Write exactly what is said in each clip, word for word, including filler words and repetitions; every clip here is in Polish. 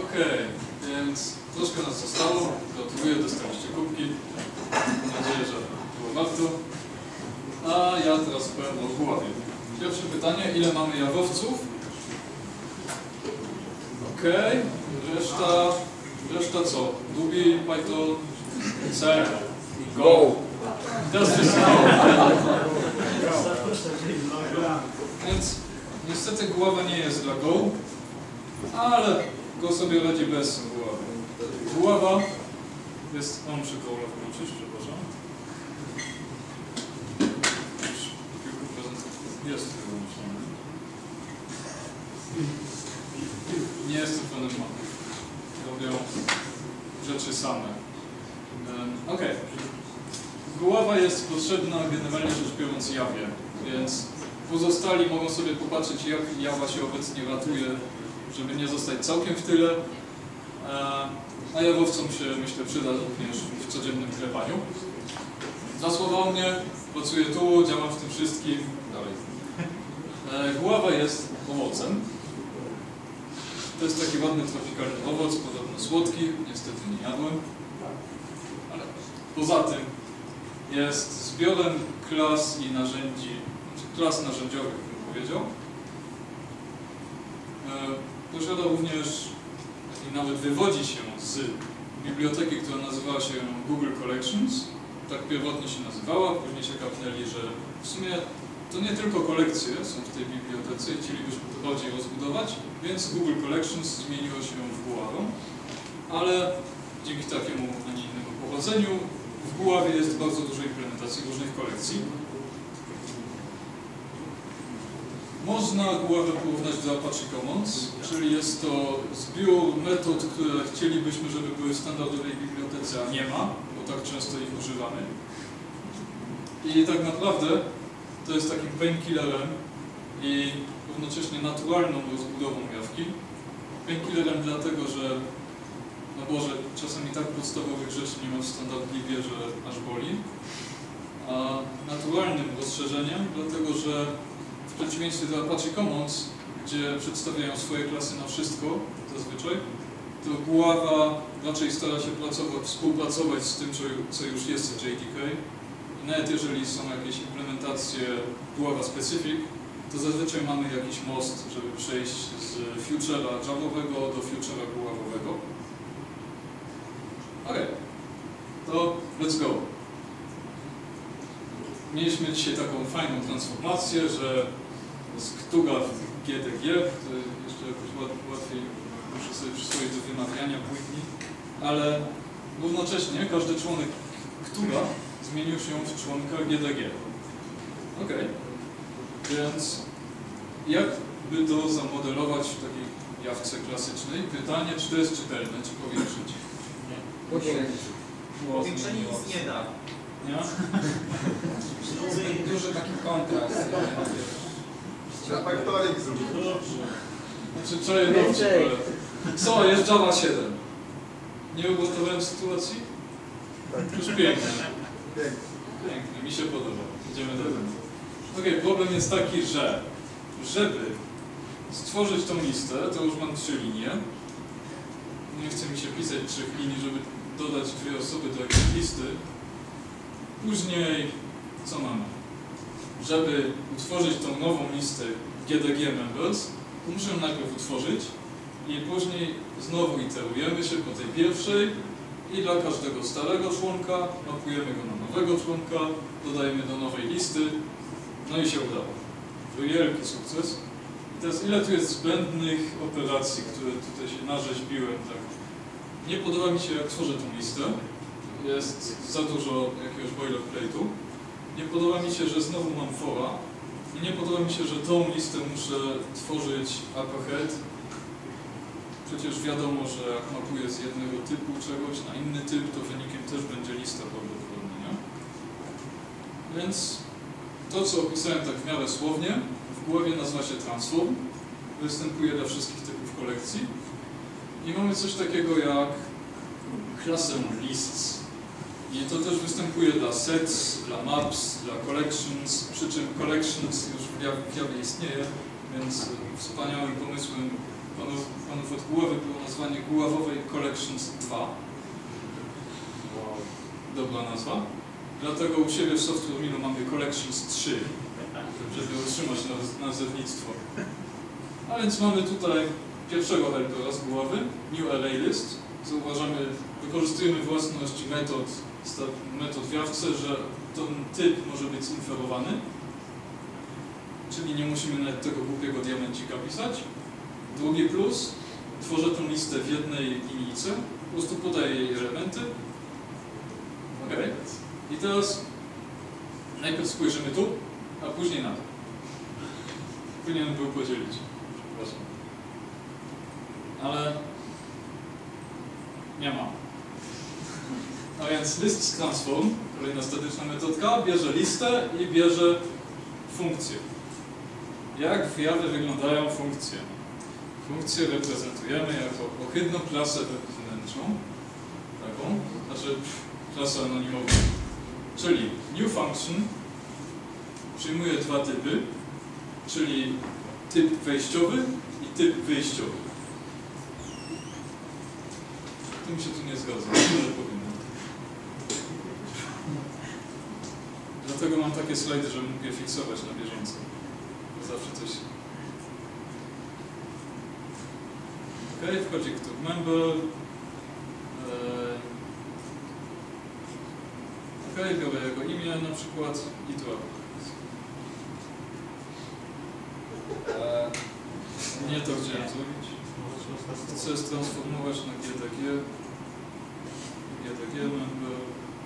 Okej, okay, więc troszkę nas zostało. Gratuluję, dostaliście kubki. Mam nadzieję, że było warto. A ja teraz powiem o głowie. Pierwsze pytanie, ile mamy jawowców? Okej, okay. reszta, reszta co? Ruby, Python, C, Go. Teraz wszyscy Go. Więc niestety głowa nie jest dla Go, ale Go sobie radzi bez głowy. Głowa jest, on przy kołle włączyć, przepraszam. Jest wyłączony. Nie jestem fanem maków. Robią rzeczy same. Um, ok. Głowa jest potrzebna generalnie rzecz biorąc Jawie, więc pozostali mogą sobie popatrzeć, jak Java się obecnie ratuje, żeby nie zostać całkiem w tyle. A jawowcom się, myślę, przyda również w codziennym klepaniu. Dwa słowa o mnie, pracuję tu, działam w tym wszystkim. Dalej. Głowa jest owocem. To jest taki ładny, tropikalny owoc, podobno słodki, niestety nie jadłem. Ale poza tym jest zbiorem klas i narzędzi, klas narzędziowych, bym powiedział. Posiada również i nawet wywodzi się z biblioteki, która nazywała się Google Collections. Tak pierwotnie się nazywała, później się kapnęli, że w sumie to nie tylko kolekcje są w tej bibliotece i chcielibyśmy to bardziej rozbudować, więc Google Collections zmieniło się w Guławę, ale dzięki takiemu, a nie innemu pochodzeniu w Guławie jest bardzo dużo implementacji różnych kolekcji. Można Guławę porównać do Apache Commons, czyli jest to zbiór metod, które chcielibyśmy, żeby były w standardowej bibliotece, a nie ma, bo tak często ich używamy. I tak naprawdę to jest takim painkillerem i równocześnie naturalną rozbudową jawki. Painkillerem dlatego, że no Boże, czasami tak podstawowych rzeczy nie ma w standardliwie, że aż boli. A naturalnym rozszerzeniem, dlatego że w przeciwieństwie do Apache Commons, gdzie przedstawiają swoje klasy na wszystko zazwyczaj, to Guława raczej stara się pracować, współpracować z tym, co już jest w J D K. I nawet jeżeli są jakieś implementacje Guława Specific, to zazwyczaj mamy jakiś most, żeby przejść z future'a Javowego do future'a Guławowego. Ok, to let's go. Mieliśmy dzisiaj taką fajną transformację, że z Ktuga w G D G, to jeszcze jakoś łatwiej muszę sobie przyswoić do wymawiania później, ale równocześnie każdy członek Ktuga zmienił się w członka G D G. Ok, więc jak by to zamodelować w takiej jawce klasycznej? Pytanie, czy to jest czytelne, czy powiększyć? Nie. Powiększyć. Powiększenie nic nie da. Nie? Duży taki kontrast. Na faktoring zrobić. Znaczy, czaję dobrze, ale... Co, jest Java siedem. Nie ugotowałem sytuacji? Już pięknie. Pięknie, mi się podoba. Idziemy dalej. Ok, problem jest taki, że żeby stworzyć tą listę, to już mam trzy linie. Nie chce mi się pisać trzech linii, żeby dodać dwie osoby do jakiejś listy. Później, co mamy? Żeby utworzyć tą nową listę G D G Members, to muszę ją najpierw utworzyć i później znowu iterujemy się po tej pierwszej i dla każdego starego członka mapujemy go na nowego członka, dodajemy do nowej listy, no i się udało. Wielki sukces. I teraz ile tu jest zbędnych operacji, które tutaj się narzeźbiłem, tak? Nie podoba mi się, jak tworzę tą listę. Jest za dużo jakiegoś boilerplate'u. Nie podoba mi się, że znowu mam fora. I nie podoba mi się, że tą listę muszę tworzyć up ahead. Przecież wiadomo, że jak mapuję z jednego typu czegoś na inny typ, to wynikiem też będzie lista prawdopodobnie, nie? Więc to, co opisałem tak w miarę słownie, w głowie nazywa się transform. Występuje dla wszystkich typów kolekcji. I mamy coś takiego jak klasę lists. I to też występuje dla sets, dla maps, dla collections, przy czym collections już w Javie istnieje, więc wspaniałym pomysłem panów, panów od głowy było nazwanie Guławowej Collections dwa. Dobra nazwa. Dlatego u siebie w Software Millu mamy Collections trzy, żeby utrzymać naz nazewnictwo. A więc mamy tutaj pierwszego helpera z głowy, New Array List. Zauważamy, wykorzystujemy własność metod, metod w Jawce, że ten typ może być zinferowany. Czyli nie musimy nawet tego głupiego diamencika pisać. Drugi plus, tworzę tę listę w jednej linijce, po prostu podaję jej elementy. Ok. I teraz najpierw spojrzymy tu, a później na to. Powinienem był podzielić. Przepraszam. Ale nie ma. A więc list transform, kolejna statyczna metodka, bierze listę i bierze funkcję. Jak w Java wyglądają funkcje? Funkcję reprezentujemy jako ohydną klasę wewnętrzną, taką, znaczy klasę anonimową. Czyli new function przyjmuje dwa typy, czyli typ wejściowy i typ wyjściowy. To mi się tu nie zgadza, ale powinno. Dlatego mam takie slajdy, że mógł je fiksować na bieżąco. Zawsze coś. Ok, wchodzi kto member. Ok, biorę jego imię na przykład i tu. Nie to chciałem zrobić. Chcę transformować na G D G. G D G member.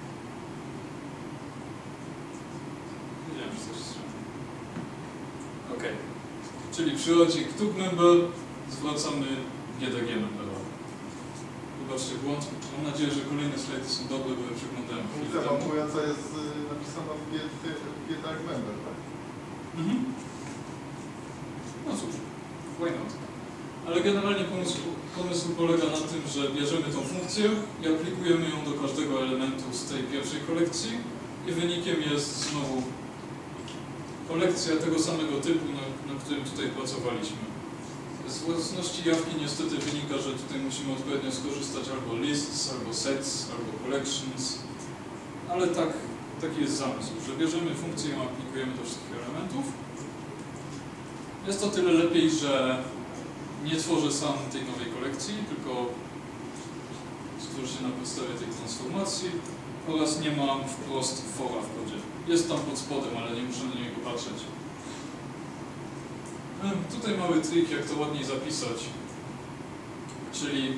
Wiedziałem, że coś strzela. Ok. Czyli przychodzi Ktub member, zwracamy G D G member. Zobaczcie błąd. Mam nadzieję, że kolejne slajdy są dobre, bo je przeglądałem. Funkcja wamująca jest y, napisana w G tag member, tak? Mhm. No cóż, why not? Ale generalnie pomysł, pomysł polega na tym, że bierzemy tą funkcję i aplikujemy ją do każdego elementu z tej pierwszej kolekcji i wynikiem jest znowu kolekcja tego samego typu, na, na którym tutaj pracowaliśmy. Z własności jawki niestety wynika, że tutaj musimy odpowiednio skorzystać albo lists, albo sets, albo collections, ale tak, taki jest zamysł, że bierzemy funkcję i ją aplikujemy do wszystkich elementów. Jest to tyle lepiej, że nie tworzę sam tej nowej kolekcji, tylko stworzę się na podstawie tej transformacji oraz nie mam wprost fora w kodzie. Jest tam pod spodem, ale nie muszę na niego patrzeć. Tutaj mały trik, jak to ładniej zapisać, czyli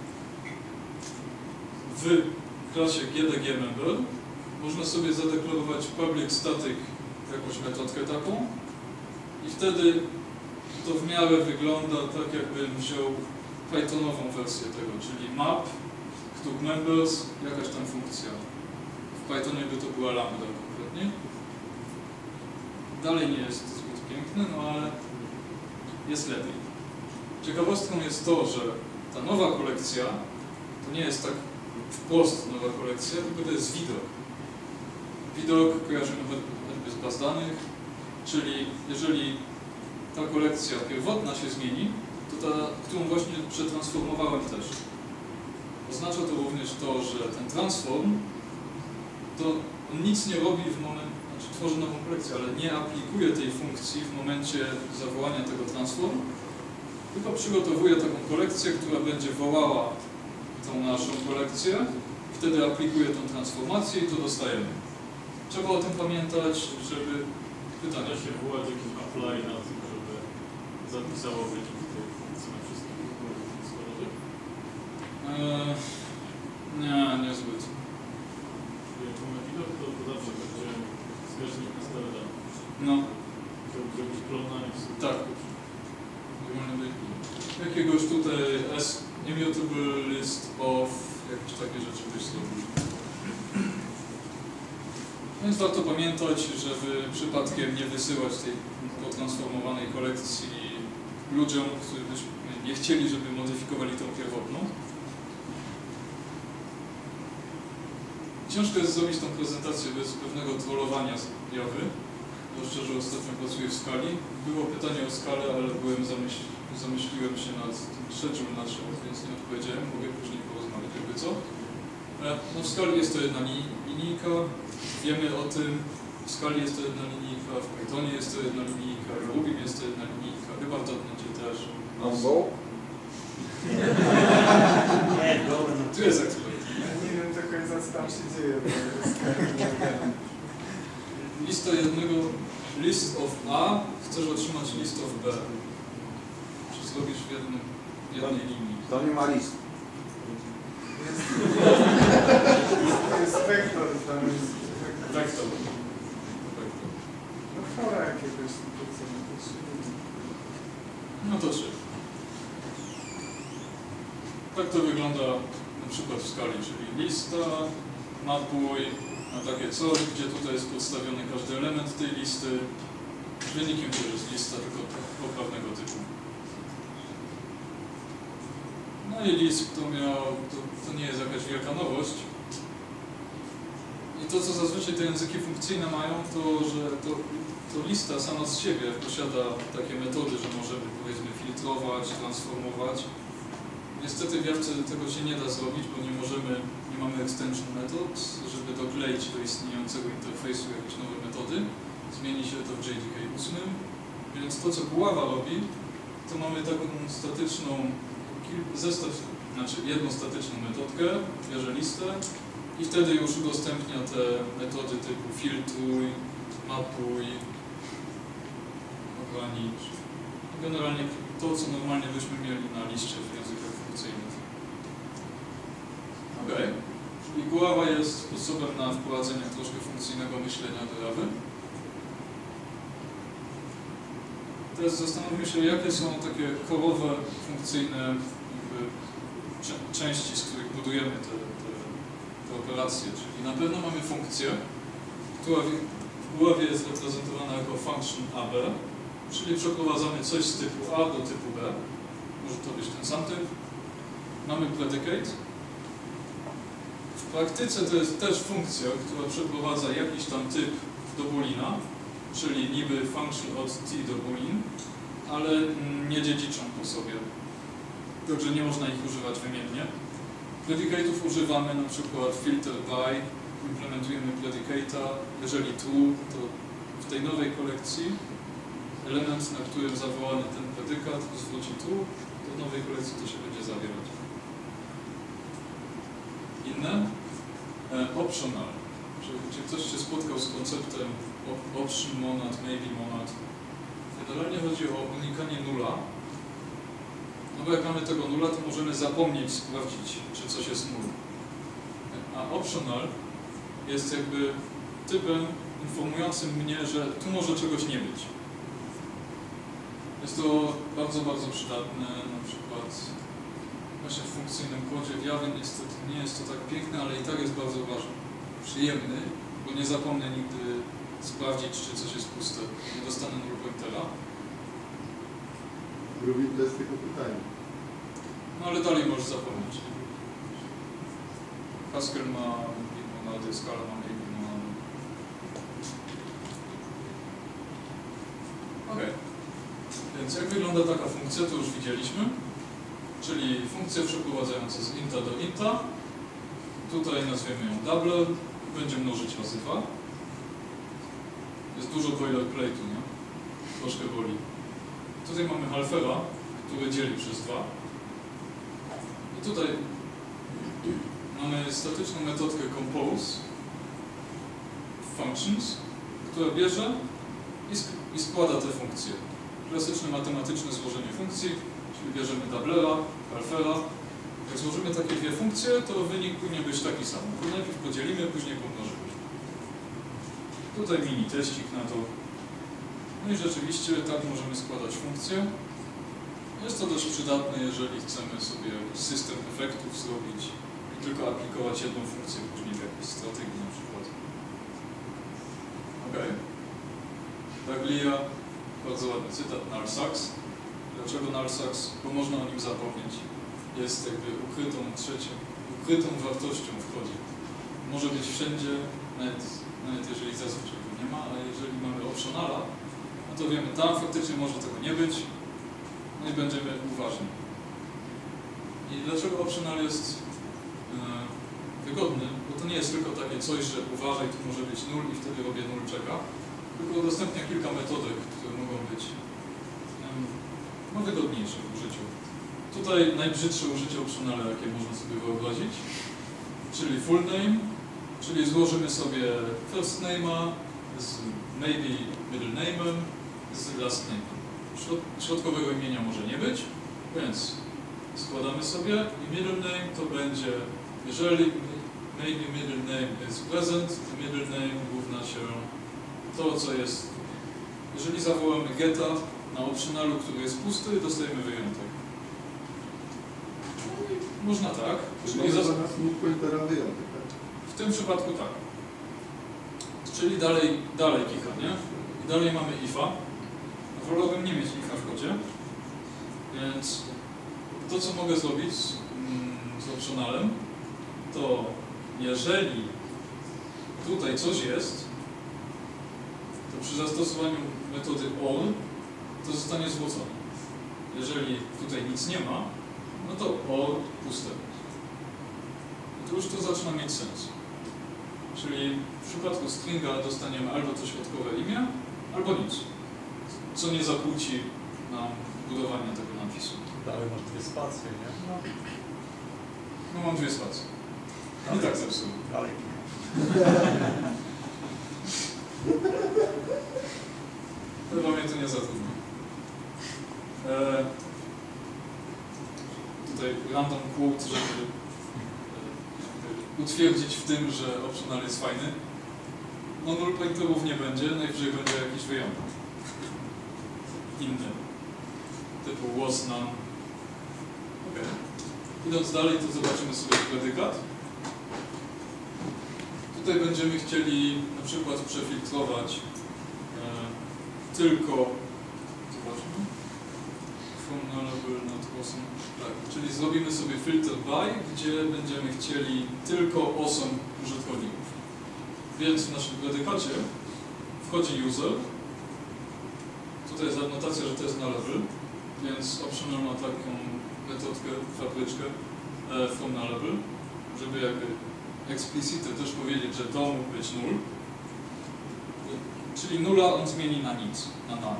w klasie G D G member można sobie zadeklarować public static jakąś metodkę taką i wtedy to w miarę wygląda tak, jakbym wziął Pythonową wersję tego, czyli map, ktub members, jakaś tam funkcja. W Pythonie by to była lambda konkretnie. Dalej nie jest zbyt piękne, no ale jest lepiej. Ciekawostką jest to, że ta nowa kolekcja to nie jest tak wprost nowa kolekcja, tylko to jest widok. Widok kojarzymy choćby z baz danych, czyli jeżeli ta kolekcja pierwotna się zmieni, to ta, którą właśnie przetransformowałem też. Oznacza to również to, że ten transform to on nic nie robi w momencie, znaczy tworzy nową kolekcję, ale nie aplikuje tej funkcji w momencie zawołania tego transform, tylko przygotowuje taką kolekcję, która będzie wołała tą naszą kolekcję, wtedy aplikuje tą transformację i to dostajemy. Trzeba o tym pamiętać, żeby... Pytanie. Da się wołać jakiś apply na tym, żeby zapisało wyniki tej funkcji na wszystkich składowych? Eee, nie, niezbyt. Jak mamy widok, to zawsze będzie wskaźnik na stałe dane. No. Chciałbym zrobić klonami w sobie. Tak. Jakiegoś tutaj S, immutable list of, jakieś takie rzeczy byś zrobił. Więc warto pamiętać, żeby przypadkiem nie wysyłać tej potransformowanej kolekcji ludziom, którzy byśmy nie chcieli, żeby modyfikowali tą pierwotną. Ciężko jest zrobić tą prezentację bez pewnego trollowania z Javy. Zwłaszcza, że ostatnio pracuję w skali. Było pytanie o skalę, ale byłem zamyślony. zamyśliłem się nad tym trzecim naszym, więc nie odpowiedziałem, mogę później porozmawiać, jakby co. No w skali jest to jedna linijka, wiemy o tym, w skali jest to jedna linijka, w Pythonie jest to jedna linijka, w Rubim jest to jedna linijka, chyba w dotnecie też. Mambo? Nie, dobra. Tu jest ekspert. Nie wiem do końca co tam się dzieje, bo jest Lista jednego, list of A, chcesz otrzymać list of B. Czy zrobisz w jednym, jednej linii? To nie ma list. To jest wektor, tam jest Vektor. no chora jakiegoś No to trzy. Tak to wygląda na przykład w skali, czyli lista, napój, na takie coś, gdzie tutaj jest podstawiony każdy element tej listy. Wynikiem też jest lista, tylko poprawnego typu. No i list, to miał, to, to nie jest jakaś wielka nowość. I to, co zazwyczaj te języki funkcyjne mają, to, że to, to lista sama z siebie posiada takie metody, że możemy, powiedzmy, filtrować, transformować. Niestety w Jawce tego się nie da zrobić, bo nie możemy, nie mamy extension metod, żeby dokleić do istniejącego interfejsu jakieś nowe metody. Zmieni się to w J D K osiem, więc to, co Buława robi, to mamy taką statyczną, zestaw, znaczy jedną statyczną metodkę, bierze listę i wtedy już udostępnia te metody typu filtruj, mapuj, ogranicz. Generalnie to, co normalnie byśmy mieli na liście w językach funkcyjnych. Ok. I Buława jest sposobem na wprowadzenie troszkę funkcyjnego myślenia do Jawy. Teraz zastanówmy się, jakie są takie korowe, funkcyjne jakby, części, z których budujemy te, te, te operacje. Czyli na pewno mamy funkcję, która w Buławie jest reprezentowana jako function A B, czyli przeprowadzamy coś z typu A do typu B. Może to być ten sam typ. Mamy predicate. W praktyce to jest też funkcja, która przeprowadza jakiś tam typ do boolina, czyli niby function od T do boolin, ale nie dziedziczą po sobie. Także nie można ich używać wymiennie. Predicate'ów używamy na przykład filter by, implementujemy predicate'a, jeżeli true, to w tej nowej kolekcji element, na którym zawołany ten predykat zwróci true, to w nowej kolekcji to się będzie zawierać. Inne? E, optional. Czy ktoś się spotkał z konceptem option monad, maybe monad? Generalnie chodzi o unikanie nula. No bo jak mamy tego nula, to możemy zapomnieć sprawdzić, czy coś jest null. A optional jest jakby typem informującym mnie, że tu może czegoś nie być. Jest to bardzo, bardzo przydatne, na przykład właśnie w funkcyjnym kodzie w Jawie niestety nie jest to tak piękne, ale i tak jest bardzo ważny, przyjemny, bo nie zapomnę nigdy sprawdzić, czy coś jest puste. Nie dostanę null pointera. Robię test tylko pytanie. No ale dalej możesz zapomnieć. Haskell ma monady, Scala ma maybe monady. Ok. Więc jak wygląda taka funkcja, to już widzieliśmy. Czyli funkcja przeprowadzająca z inta do inta. Tutaj nazwiemy ją double. Będzie mnożyć razy dwa. Jest dużo boilerplate'u, nie? Troszkę boli. Tutaj mamy halfera, który dzieli przez dwa. I tutaj mamy statyczną metodkę compose functions, która bierze i, sk i składa te funkcje. Klasyczne matematyczne złożenie funkcji, czyli bierzemy doublera, halfera. Jak złożymy takie dwie funkcje, to wynik powinien być taki sam. To najpierw podzielimy, później pomnożymy. Tutaj mini teścik na to. No i rzeczywiście tak możemy składać funkcje. Jest to też przydatne, jeżeli chcemy sobie jakiś system efektów zrobić i tylko aplikować jedną funkcję później w jakiejś strategii na przykład. Ok. Taglia, bardzo ładny cytat, null sucks. Dlaczego null sucks? Bo można o nim zapomnieć. Jest jakby ukrytą trzecią, ukrytą wartością w kodzie. Może być wszędzie, nawet, nawet jeżeli zazwyczaj go nie ma, ale jeżeli mamy optionala, no to wiemy, tam faktycznie może tego nie być. No nie będziemy uważni. I dlaczego optional jest e, wygodny? Bo to nie jest tylko takie coś, że uważaj, tu może być null i wtedy robię null czeka, tylko udostępnia kilka metodek, które mogą być um, no, wygodniejsze w użyciu. Tutaj najbrzydsze użycie optionala, jakie można sobie wyobrazić, czyli full name, czyli złożymy sobie first name'a z maybe middle name'em z last name'em. Środkowego imienia może nie być, więc składamy sobie i middle name to będzie, jeżeli maybe middle name is present, to middle name równa się to, co jest. Jeżeli zawołamy geta na optionalu, który jest pusty, dostajemy wyjątek. Można tak. Czyli Czyli za za... nas mógł pointera wyjątek, tak? W tym przypadku tak. Czyli dalej, dalej kicha, nie? I dalej mamy ifa. Wolałbym nie mieć ifa w kodzie, więc to, co mogę zrobić z, mm, z optionalem, to jeżeli tutaj coś jest, to przy zastosowaniu metody or to zostanie zwrócone. Jeżeli tutaj nic nie ma, no to or puste. I to już to zaczyna mieć sens. Czyli w przypadku stringa dostaniemy albo to środkowe imię, albo nic. Co nie zakłóci nam budowania tego napisu. Dalej masz dwie spacje, nie? No, no mam dwie spacje. I tak zepsułem. Dalej. Chyba mnie to nie zatrudni. E, tutaj random quote, żeby e, utwierdzić w tym, że optional jest fajny. No null pointerów nie będzie, najwyżej będzie jakiś wyjątek. Inny. Typu was none. Ok. Idąc dalej, to zobaczymy sobie predykat. Tutaj będziemy chcieli na przykład przefiltrować e, tylko, zobaczmy, from nullable not awesome. Tak, czyli zrobimy sobie filter by, gdzie będziemy chcieli tylko awesome użytkowników. Więc w naszym predykacie wchodzi user. Tutaj jest adnotacja, że to jest nullable, więc optional ma taką metodkę, fabryczkę e, from nullable, żeby jakby explicite też powiedzieć, że to mógł być null. Czyli nulla on zmieni na nic, na none.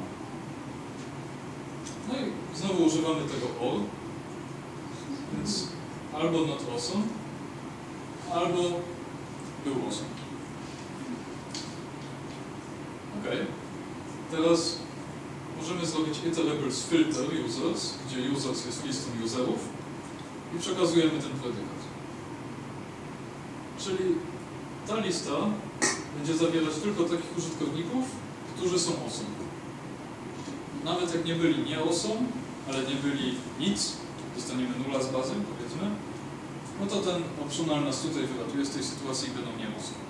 No i znowu używamy tego or, więc albo not awesome, albo był awesome. Ok. Teraz możemy zrobić iterables filter users, gdzie users jest listą userów i przekazujemy ten predykat. Czyli ta lista będzie zawierać tylko takich użytkowników, którzy są awesome. Nawet jak nie byli nie awesome, ale nie byli nic, dostaniemy nulla z bazy, powiedzmy, no to ten optional nas tutaj wyratuje z tej sytuacji i będą nie awesome.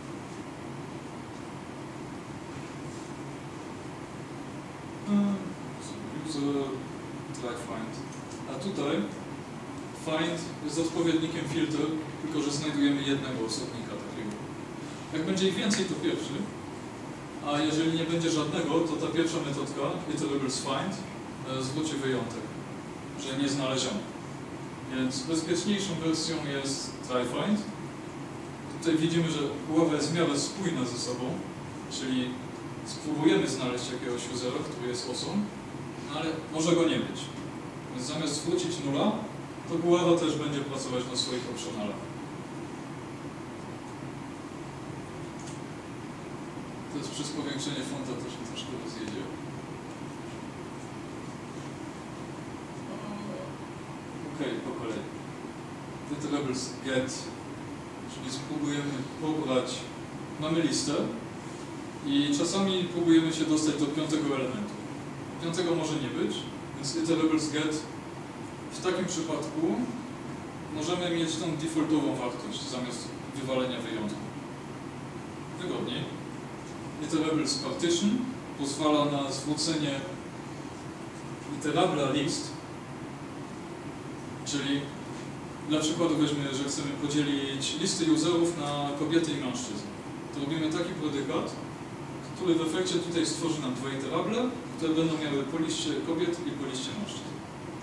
User, try find. A tutaj find jest odpowiednikiem filter, tylko że znajdujemy jednego osobnika takiego. Jak będzie ich więcej, to pierwszy, a jeżeli nie będzie żadnego, to ta pierwsza metodka, iterables find, zwróci wyjątek, że nie znaleziono. Więc bezpieczniejszą wersją jest try find. Tutaj widzimy, że głowa jest w miarę spójna ze sobą, czyli spróbujemy znaleźć jakiegoś usera, który jest awesome, no ale może go nie być. Więc zamiast zwrócić nulla, to głowa też będzie pracować na swoich optionalach. To jest przez powiększenie fonta, to się troszkę rozjedzie. Ok, po kolei. Iterables get, czyli spróbujemy pobrać, mamy listę i czasami próbujemy się dostać do piątego elementu. Piątego może nie być, więc iterables get w takim przypadku możemy mieć tą defaultową wartość zamiast wywalenia wyjątku. Wygodniej. Iterables partition pozwala na zwrócenie iterabla list, czyli dla przykładu weźmy, że chcemy podzielić listy userów na kobiety i mężczyzn. To robimy taki predykat, który w efekcie tutaj stworzy nam dwa iterable, które będą miały po liście kobiet i po liście mężczyzn.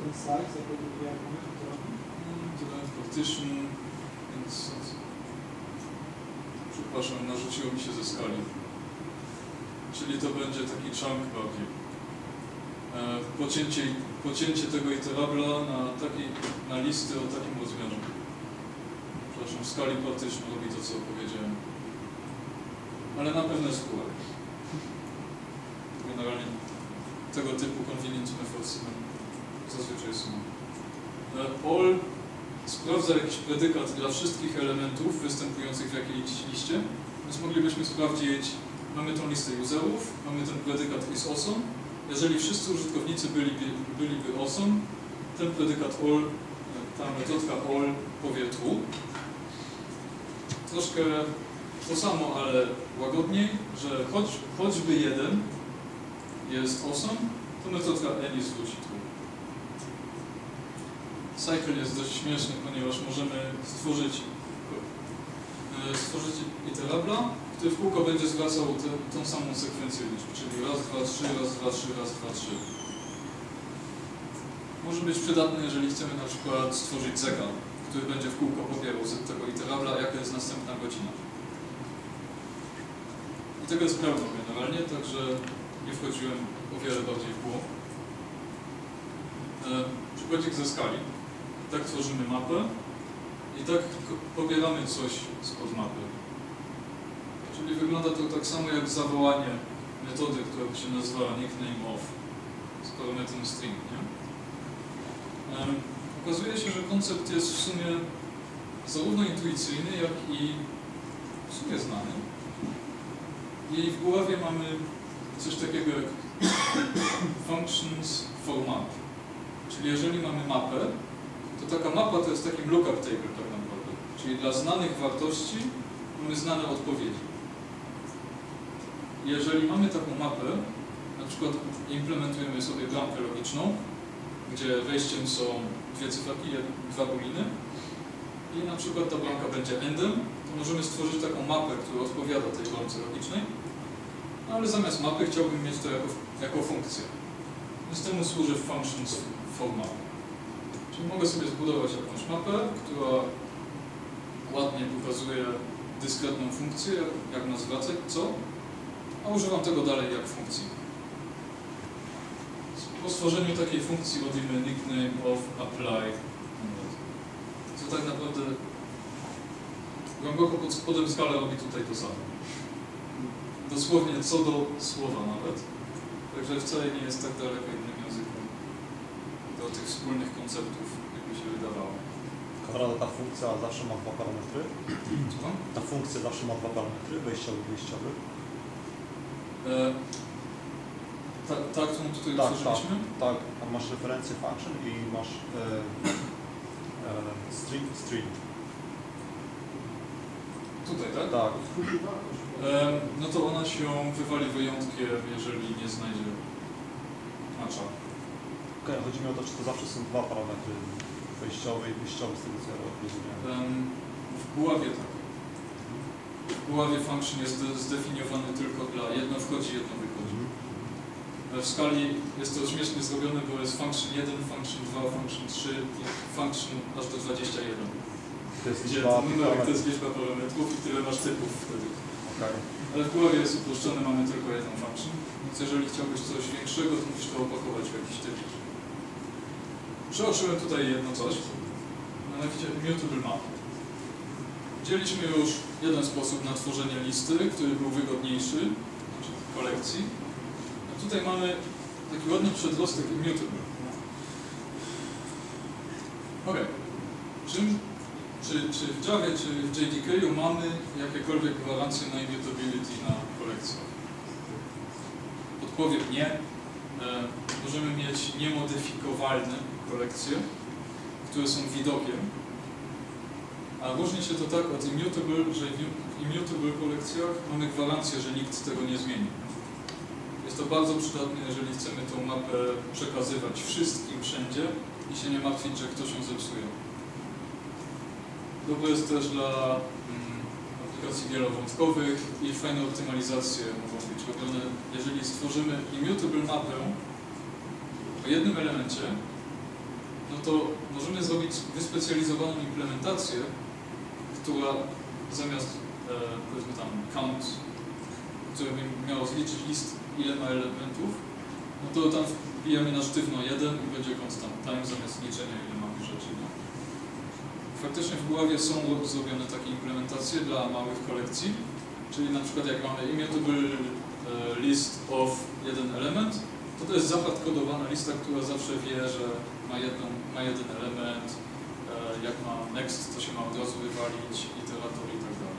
ten size, jako jak mamy to robić? Element partition, więc... Przepraszam, narzuciło mi się ze skali. Czyli to będzie taki chunk bardziej. E, pocięcie, pocięcie tego iterabla na, taki, na listy o takim rozmiarze. Przepraszam, w skali partition robi to, co powiedziałem. Ale na pewno jest kółek. Generalnie tego typu convenience methods zazwyczaj są. E, all sprawdza jakiś predykat dla wszystkich elementów występujących w jakiejś liście, więc moglibyśmy sprawdzić, mamy tą listę userów, mamy ten predykat is awesome. Jeżeli wszyscy użytkownicy byliby, byliby awesome, ten predykat all, ta metodka all powie true. Troszkę to samo, ale łagodniej, że choć, choćby jeden jest awesome, to metodka any zwróci true. Cycle jest dość śmieszny, ponieważ możemy stworzyć, stworzyć iterabla, który w kółko będzie zwracał te, tą samą sekwencję liczb, czyli raz, dwa, trzy, raz, dwa, trzy, raz, dwa, trzy. Może być przydatny, jeżeli chcemy na przykład stworzyć zegar, który będzie w kółko pobierał z tego iterabla, jaka jest następna godzina. I tego jest prawdą generalnie, także nie wchodziłem o wiele bardziej w głąb. E, przykładzik ze skali. Tak tworzymy mapę i tak pobieramy coś spod mapy. Czyli wygląda to tak samo jak zawołanie metody, która się nazywa nickname of z parametrem string. Nie? Um, okazuje się, że koncept jest w sumie zarówno intuicyjny, jak i w sumie znany. I w głowie mamy coś takiego jak functions for map. Czyli jeżeli mamy mapę, to taka mapa to jest takim lookup table tak naprawdę. Czyli dla znanych wartości mamy znane odpowiedzi. Jeżeli mamy taką mapę, na przykład implementujemy sobie bramkę logiczną, gdzie wejściem są dwie cyferki, dwa buliny i na przykład ta bramka będzie endem, to możemy stworzyć taką mapę, która odpowiada tej bramce logicznej, no ale zamiast mapy chciałbym mieć to jako, jako funkcję. Więc temu służy functions for map. Czyli mogę sobie zbudować jakąś mapę, która ładnie pokazuje dyskretną funkcję, jak ma zwracać co, a używam tego dalej jak funkcji. Po stworzeniu takiej funkcji robimy nickname of apply, co tak naprawdę głęboko pod spodem skala robi tutaj to samo. Dosłownie co do słowa nawet. Także wcale nie jest tak daleko innym językiem do tych wspólnych konceptów, jakby się wydawało. Konrado, ta funkcja zawsze ma dwa parametry? Co? Ta funkcja zawsze ma dwa parametry, wejściowy i wyjściowy? E, ta, ta, którą tutaj Tak, utworzyliśmy? Tak, tak. Masz referencję function i masz e, e, string, string. Tutaj, tak? Tak. E, no to ona się wywali wyjątkiem, jeżeli nie znajdzie macza. Okay, chodzi mi o to, czy to zawsze są dwa parametry, wejściowy i wyjściowy, z tego co ja rozumiem. E, w głowie tak. W głowie function jest zdefiniowany tylko dla jedno wchodzi, jedno wychodzi. W skali jest to śmiesznie zrobione, bo jest function jeden, function dwa, function trzy i function aż do dwudziestu jeden. To jest Gdzie liczba numerek to jest liczba parametrów i tyle masz typów wtedy. Okay. Ale w głowie jest uproszczone, mamy tylko jedną function, więc jeżeli chciałbyś coś większego, to musisz to opakować w jakiś typ. Przeoczyłem tutaj jedno coś, mianowicie immutable map. Widzieliśmy już jeden sposób na tworzenie listy, który był wygodniejszy, znaczy kolekcji. A tutaj mamy taki ładny przedrostek immutable. Ok. Czym, czy, czy w Javie, czy w J D K u mamy jakiekolwiek gwarancje na immutability na kolekcjach? Odpowiem nie. E, możemy mieć niemodyfikowalne kolekcje, które są widokiem. A różni się to tak od immutable, że w immutable kolekcjach mamy gwarancję, że nikt tego nie zmieni. Jest to bardzo przydatne, jeżeli chcemy tą mapę przekazywać wszystkim wszędzie i się nie martwić, że ktoś ją zepsuje. Dobre jest też dla mm, aplikacji wielowątkowych i fajne optymalizacje mogą być robione. Jeżeli stworzymy immutable mapę o jednym elemencie, no to możemy zrobić wyspecjalizowaną implementację, która zamiast, e, powiedzmy tam, count, które by miało zliczyć list, ile ma elementów, no to tam wbijemy na sztywno jeden i będzie constant time zamiast liczenia, ile mamy rzeczy. No. Faktycznie w głowie są zrobione takie implementacje dla małych kolekcji, czyli na przykład jak mamy immutable list of jeden element, to to jest zahardkodowana lista, która zawsze wie, że ma, jedną, ma jeden element, jak ma next, to się ma od razu wywalić, iterator i tak dalej.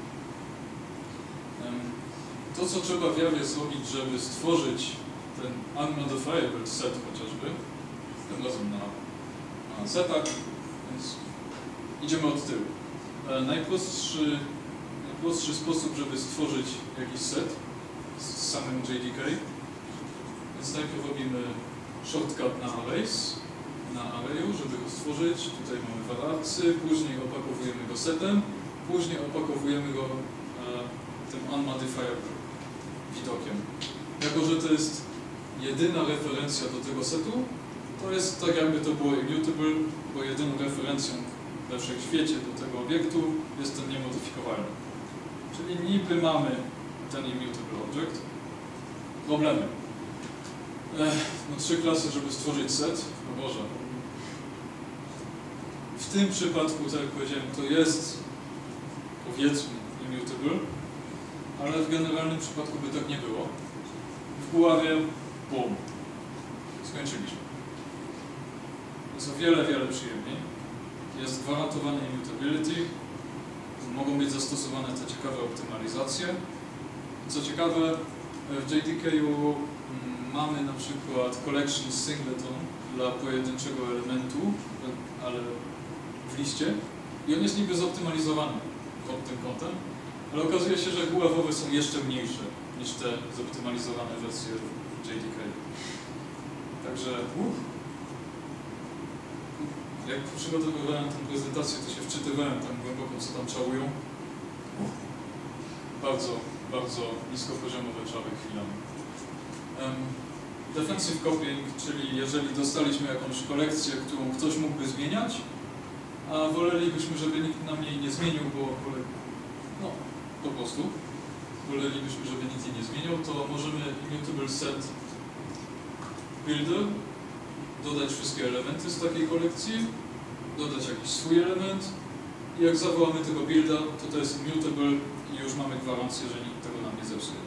To, co trzeba w Javie zrobić, żeby stworzyć ten unmodifiable set chociażby, tym razem na, na setach, więc idziemy od tyłu. Najprostszy, najprostszy sposób, żeby stworzyć jakiś set z samym J D K, więc najpierw robimy shortcut na arrays, na arrayu, żeby go stworzyć. Tutaj mamy wararcy, później opakowujemy go setem, później opakowujemy go e, tym unmodifiable widokiem. Jako że to jest jedyna referencja do tego setu, to jest tak jakby to było immutable, bo jedyną referencją we wszechświecie do tego obiektu jest ten niemodyfikowalny. Czyli niby mamy ten immutable object. Problemy. Ech, no trzy klasy, żeby stworzyć set, no Boże. W tym przypadku, tak jak powiedziałem, to jest, powiedzmy, immutable, ale w generalnym przypadku by tak nie było. W głowie, bum, skończyliśmy. Jest o wiele, wiele przyjemniej. Jest gwarantowane immutability, mogą być zastosowane te ciekawe optymalizacje. Co ciekawe, w J D K-u mamy na przykład collection singleton dla pojedynczego elementu, ale w liście i on jest niby zoptymalizowany pod tym kątem, ale okazuje się, że guławowe są jeszcze mniejsze niż te zoptymalizowane wersje J D K. Także uh, jak przygotowywałem tę prezentację, to się wczytywałem tam głęboko, co tam czałują. Uh, bardzo, bardzo niskopoziomowe czały chwilami. Um, defensive copying, czyli jeżeli dostaliśmy jakąś kolekcję, którą ktoś mógłby zmieniać, a wolelibyśmy, żeby nikt nam jej nie zmienił, bo no, po prostu wolelibyśmy, żeby nikt jej nie zmienił, to możemy immutable set builder dodać wszystkie elementy z takiej kolekcji, dodać jakiś swój element i jak zawołamy tego builda, to to jest immutable i już mamy gwarancję, że nikt tego nam nie zepsuje.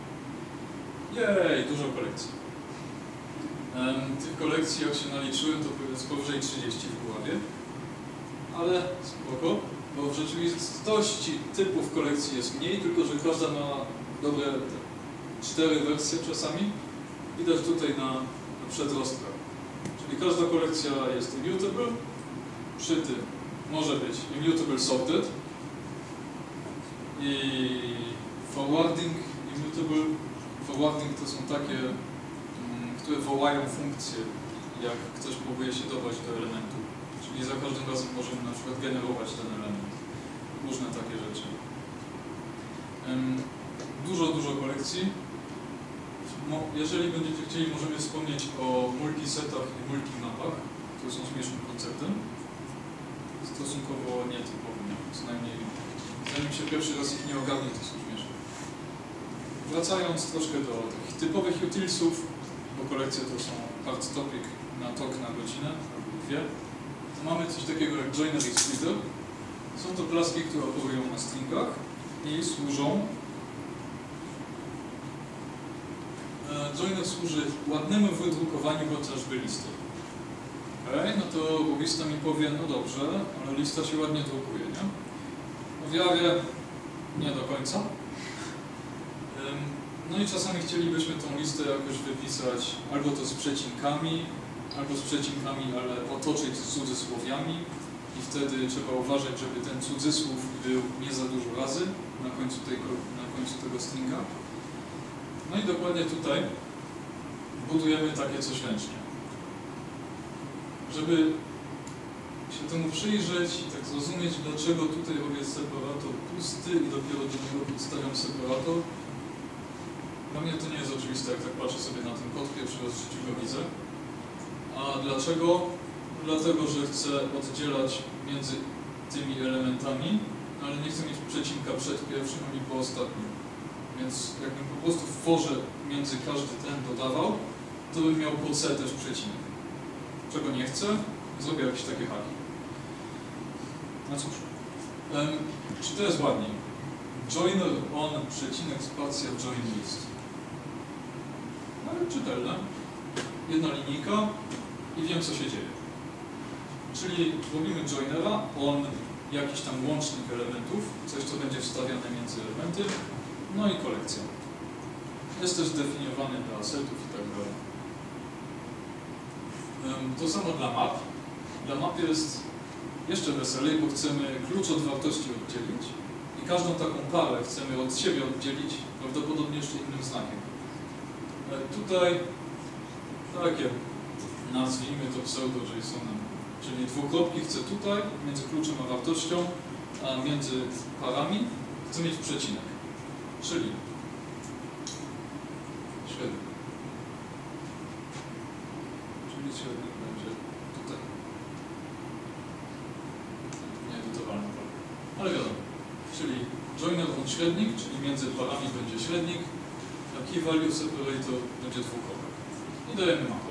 Jej, dużo kolekcji. Um, tych kolekcji, jak się naliczyłem, to jest powyżej trzydzieści w głowie, ale spoko, bo w rzeczywistości typów kolekcji jest mniej, tylko że każda ma dobre cztery wersje czasami. Widać tutaj na, na przedrostkach. Czyli każda kolekcja jest immutable, przy tym może być immutable sorted i forwarding immutable. Forwarding to są takie, które wołają funkcje, jak ktoś próbuje się dobrać do elementu. Czyli za każdym razem możemy na przykład generować ten element. Różne takie rzeczy. Dużo, dużo kolekcji. Jeżeli będziecie chcieli, możemy wspomnieć o multisetach i multimapach, które są śmiesznym konceptem. Stosunkowo nietypowym, co najmniej zanim się pierwszy raz ich nie ogarnie, to są śmieszne. Wracając troszkę do tych typowych utilsów, bo kolekcje to są hard topic na tok na godzinę, albo dwie, to mamy coś takiego jak joinery splitter. Są to klaski, które operują na stringach i służą. Joiner służy ładnemu wydrukowaniu chociażby listy. Okej, no to lista mi powie, no dobrze, ale lista się ładnie drukuje, nie? W Javie nie do końca. No i czasami chcielibyśmy tą listę jakoś wypisać albo to z przecinkami, albo z przecinkami, ale otoczyć cudzysłowiami i wtedy trzeba uważać, żeby ten cudzysłów był nie za dużo razy na końcu, tej, na końcu tego stringa. No i dokładnie tutaj budujemy takie coś ręcznie. Żeby się temu przyjrzeć i tak zrozumieć, dlaczego tutaj robię separator pusty i dopiero do niego podstawiam separator. Dla mnie to nie jest oczywiste, jak tak patrzę sobie na ten kod, pierwszy raz w życiu go widzę. A dlaczego? dlatego że chcę oddzielać między tymi elementami, ale nie chcę mieć przecinka przed pierwszym ani po ostatnim. Więc jakbym po prostu w forze między każdy ten dodawał, to bym miał po C też przecinek. Czego nie chcę, zrobię jakieś takie haki. No cóż, um, czy to jest ładniej? Joiner on, przecinek, spacja, join list. Ale czytelne. Jedna linijka i wiem, co się dzieje. Czyli robimy joinera on jakiś tam łącznik elementów, coś, co będzie wstawiane między elementy, no i kolekcja. Jest też zdefiniowany dla asetów i tak dalej. To samo dla map. Dla map jest jeszcze weselej, bo chcemy klucz od wartości oddzielić i każdą taką parę chcemy od siebie oddzielić, prawdopodobnie jeszcze innym znakiem. Tutaj takie, nazwijmy to pseudo-JSON-em, czyli dwukropki chcę tutaj, między kluczem a wartością, a między parami chcę mieć przecinek, czyli średnik. Czyli średnik będzie tutaj. Nieedytowalny, ale wiadomo. Czyli joiner on średnik, czyli między parami będzie średnik, a key value separator będzie dwukropek. I dajemy mapę.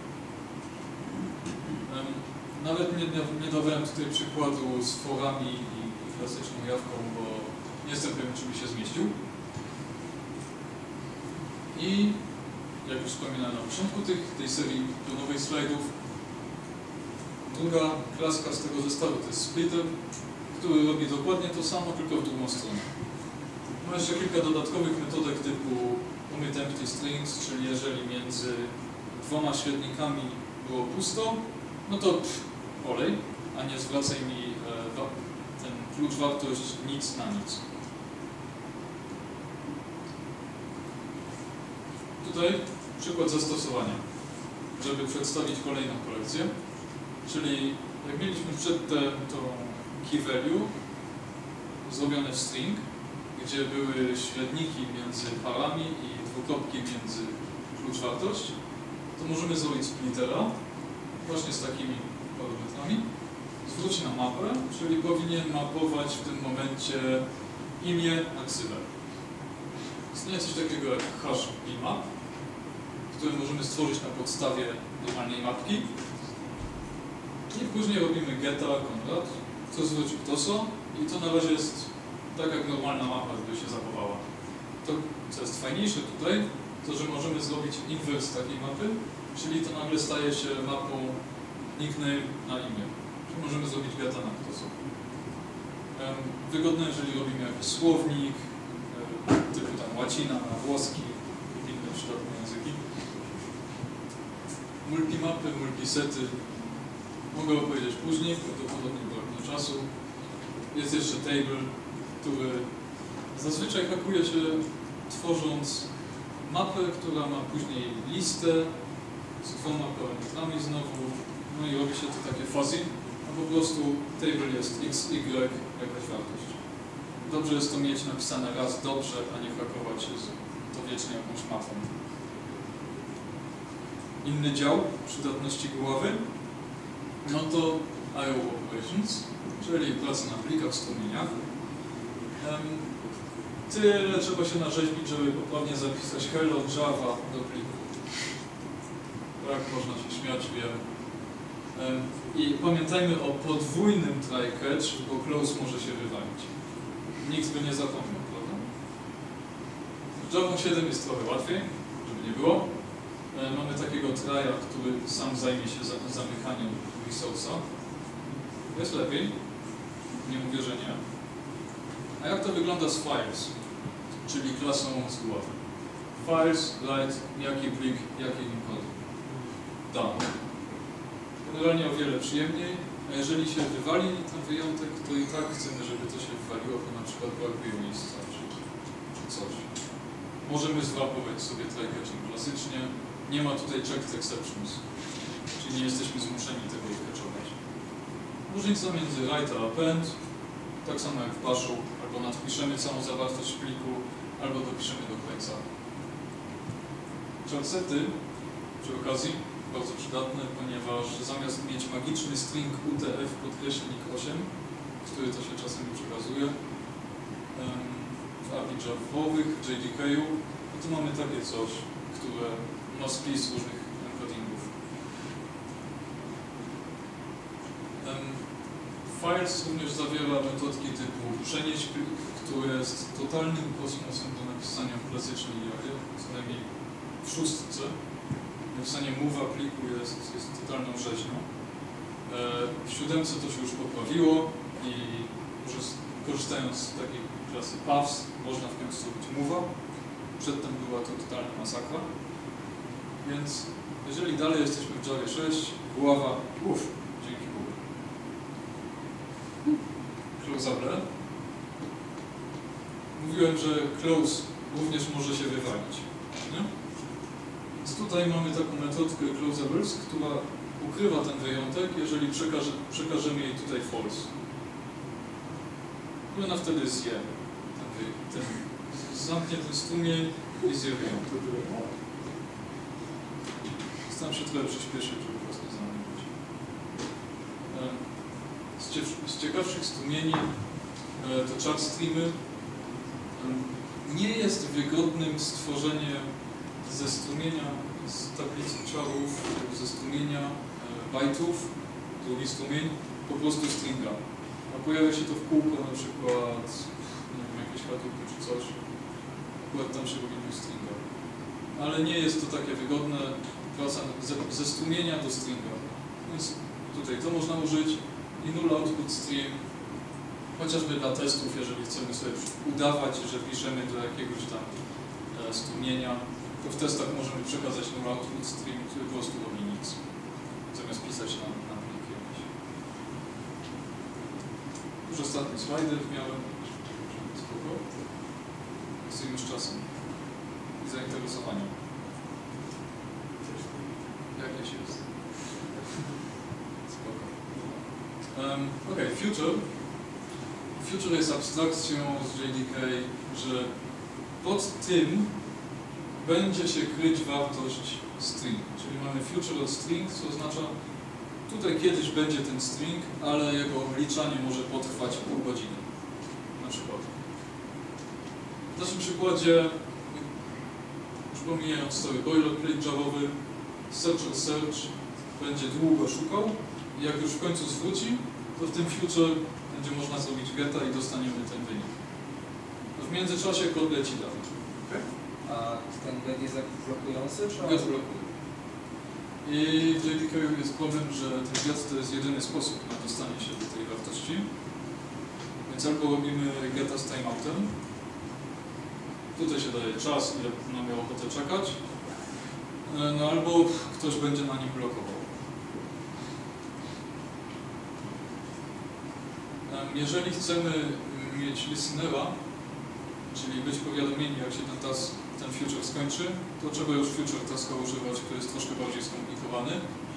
Um, nawet nie, nie, nie dawałem tutaj przykładu z forami i, i klasyczną jawką, bo nie jestem pewien, czy by się zmieścił. I jak już wspominałem na początku tych, tej serii pionowej slajdów, druga klaska z tego zestawu to jest splitter, który robi dokładnie to samo, tylko w drugą stronę. Ma jeszcze kilka dodatkowych metodek typu omit empty strings, czyli jeżeli między dwoma średnikami było pusto, no to pff, olej, a nie zwracaj mi e, ten klucz wartość nic na nic. Tutaj przykład zastosowania, żeby przedstawić kolejną kolekcję, czyli jak mieliśmy przedtem tą key value zrobione w string, gdzie były średniki między parami i dwukropki między klucz wartość, to możemy zrobić splittera właśnie z takimi parametrami. Zwróć na mapę, czyli powinien mapować w tym momencie imię na ksywę. Istnieje coś takiego jak hash bmap, który możemy stworzyć na podstawie normalnej mapki. I później robimy geta Konrad, co zwróci Toso i to na razie jest tak jak normalna mapa, gdyby się zachowała. To, co jest fajniejsze tutaj, to że możemy zrobić inwers takiej mapy, czyli to nagle staje się mapą nickname na imię. Czyli możemy zrobić geta na Toso. Wygodne, jeżeli robimy jakiś słownik, typu tam łacina na włoski lub inne przydatne języki. Multimapy, multisety. Mogę opowiedzieć później, prawdopodobnie braknie czasu. Jest jeszcze table, który zazwyczaj hakuje się tworząc mapę, która ma później listę z dwoma parametrami znowu, no i robi się to takie fuzzy, a po prostu table jest x, y, jakaś wartość. Dobrze jest to mieć napisane raz dobrze, a nie hakować się z to wiecznie jakąś mapą. Inny dział przydatności głowy, no to I O Operations, czyli praca na plikach, strumieniach. Um, tyle trzeba się narzeźbić, żeby poprawnie zapisać hello Java do pliku. Tak, można się śmiać, wiem. Um, I pamiętajmy o podwójnym try catch, bo close może się wywalić. Nikt by nie zapomniał, prawda? W Java siedem jest trochę łatwiej, żeby nie było. Um, mamy takiego try'a, który sam zajmie się za, zamykaniem resource'a. Jest lepiej. Nie mówię, że nie. A jak to wygląda z files, czyli klasą z głowy? Files, write, jaki plik, jaki kod. Done. Generalnie o wiele przyjemniej, a jeżeli się wywali ten wyjątek, to i tak chcemy, żeby to się wywaliło, bo na przykład brakuje miejsca, czy, czy coś. Możemy zwapować sobie try catching klasycznie. Nie ma tutaj checked exceptions, czyli nie jesteśmy zmuszeni tego catchować. Różnica między write a append, tak samo jak w bashu, albo nadpiszemy całą zawartość pliku, albo dopiszemy do końca. Chartsety, przy okazji, bardzo przydatne, ponieważ zamiast mieć magiczny string U T F podkreślnik osiem, który to się czasem przekazuje w A P I Javowych, w J D K-u, no to mamy takie coś, które ma spis różnych encodingów. Files również zawiera metodki typu przenieść plik, które jest totalnym kosmosem do napisania w klasycznej Javie, co najmniej w szóstce. Napisanie move'a pliku jest, jest totalną rzeźnią. W siódemce to się już poprawiło i korzystając z takiej klasy paths można w końcu zrobić move'a. Przedtem była to totalna masakra. Więc jeżeli dalej jesteśmy w Javie sześć, głowa, uff, dzięki Bogu. Closable. Mówiłem, że close również może się wywalić. Nie? Więc tutaj mamy taką metodkę closables, która ukrywa ten wyjątek, jeżeli przekaże, przekażemy jej tutaj false. I ona wtedy zje ten, ten, zamknie ten strumień i zje wyjątek. Staram się trochę przyspieszyć, żeby was nie zamknąć. Z, z ciekawszych strumieni to char streamy. Nie jest wygodnym stworzenie ze strumienia, z tablicy charów, ze strumienia bajtów, drugi strumień, po prostu stringa. A pojawia się to w kółko, na przykład, nie wiem, jakieś katówki czy coś. Akurat tam się robi stringa. Ale nie jest to takie wygodne, praca ze, ze strumienia do stringa. Więc tutaj to można użyć i null output stream, chociażby dla testów, jeżeli chcemy sobie udawać, że piszemy do jakiegoś tam e, strumienia, to w testach możemy przekazać null output stream, który po prostu robi nic, zamiast pisać na, na plik jakiś. Już ostatnie slajdy miałem. Spoko. Stoimy z czasem i zainteresowaniem. Jakieś jest. Spoko. Um, ok, future. Future jest abstrakcją z J D K, że pod tym będzie się kryć wartość string. Czyli mamy future od string, co oznacza, tutaj kiedyś będzie ten string, ale jego obliczanie może potrwać pół godziny. Na przykład. W naszym przykładzie, już pomijając cały boilerplate javowy, searcher search będzie długo szukał i jak już w końcu zwróci, to w tym future będzie można zrobić geta i dostaniemy ten wynik. W międzyczasie kod leci dalej. Okay. A ten get jest blokujący, czy on Get blokuje. I w J D K jest problem, że ten get to jest jedyny sposób na dostanie się do tej wartości. Więc albo robimy geta z timeoutem. Tutaj się daje czas, ile nam miał ochotę czekać. No albo ktoś będzie na nim blokował. Jeżeli chcemy mieć listenera, czyli być powiadomieni, jak się ten task, ten future skończy, to trzeba już future taska używać, który jest troszkę bardziej skomplikowany.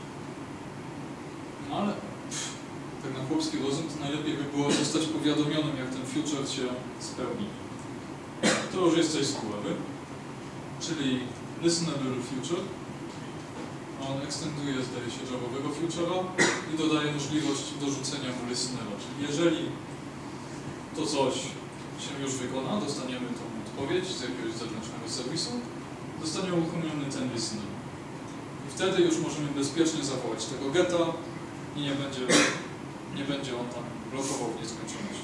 No ale pff, tak na chłopski rozum to najlepiej by było zostać powiadomionym, jak ten future się spełni. To już jest coś z głowy, czyli listenable future. On ekstenduje, zdaje się, javowego future'a i dodaje możliwość dorzucenia mu listenera. Czyli jeżeli to coś się już wykona, dostaniemy tą odpowiedź z jakiegoś zewnętrznego serwisu, zostanie uruchomiony ten listener. I wtedy już możemy bezpiecznie zawołać tego geta i nie będzie, nie będzie on tam blokował w nieskończoność.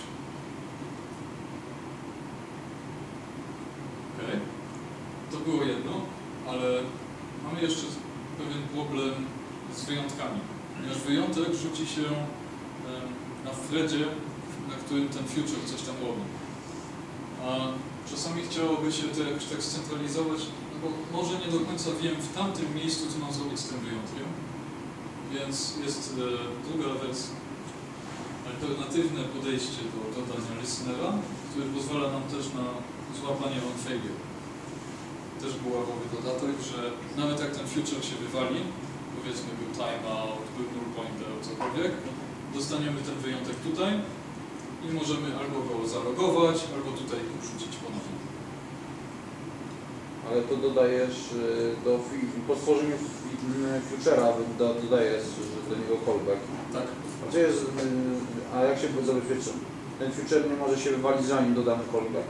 Ok, to było jedno, ale mamy jeszcze pewien problem z wyjątkami, ponieważ wyjątek rzuci się na threadzie, na którym ten future coś tam robi. A czasami chciałoby się to jakoś tak scentralizować, no bo może nie do końca wiem w tamtym miejscu, co mam zrobić z tym wyjątkiem. Więc jest e, druga wersja, alternatywne podejście do dodania listenera, który pozwala nam też na złapanie on failure. Też był ławowy dodatek, że nawet jak ten future się wywali, powiedzmy był timeout, był null pointer, cokolwiek, dostaniemy ten wyjątek tutaj i możemy albo go zalogować, albo tutaj rzucić ponownie. Ale to dodajesz y, do fi- po stworzeniu fi- future'a do, dodajesz do niego callback. Tak. A co jest, y, a jak się zabezpieczy? Ten future nie może się wywalić zanim dodamy callback.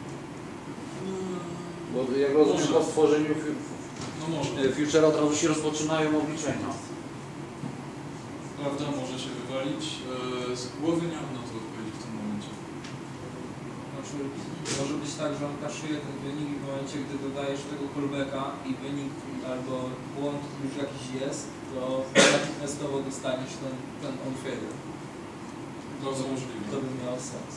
Bo jak rozumiem, Może. po stworzeniu fu- No może. fu- future'a od razu się rozpoczynają obliczenia. Prawda, może się wywalić. E, z głowy nie mam na to odpowiedzi w tym momencie. Znaczy, może być tak, że on kaszuje ten wynik w momencie, gdy dodajesz tego callbacka i wynik albo błąd już jakiś jest, to natychmiastowo dostaniesz ten, ten on failure. Bardzo możliwe. To by miało sens.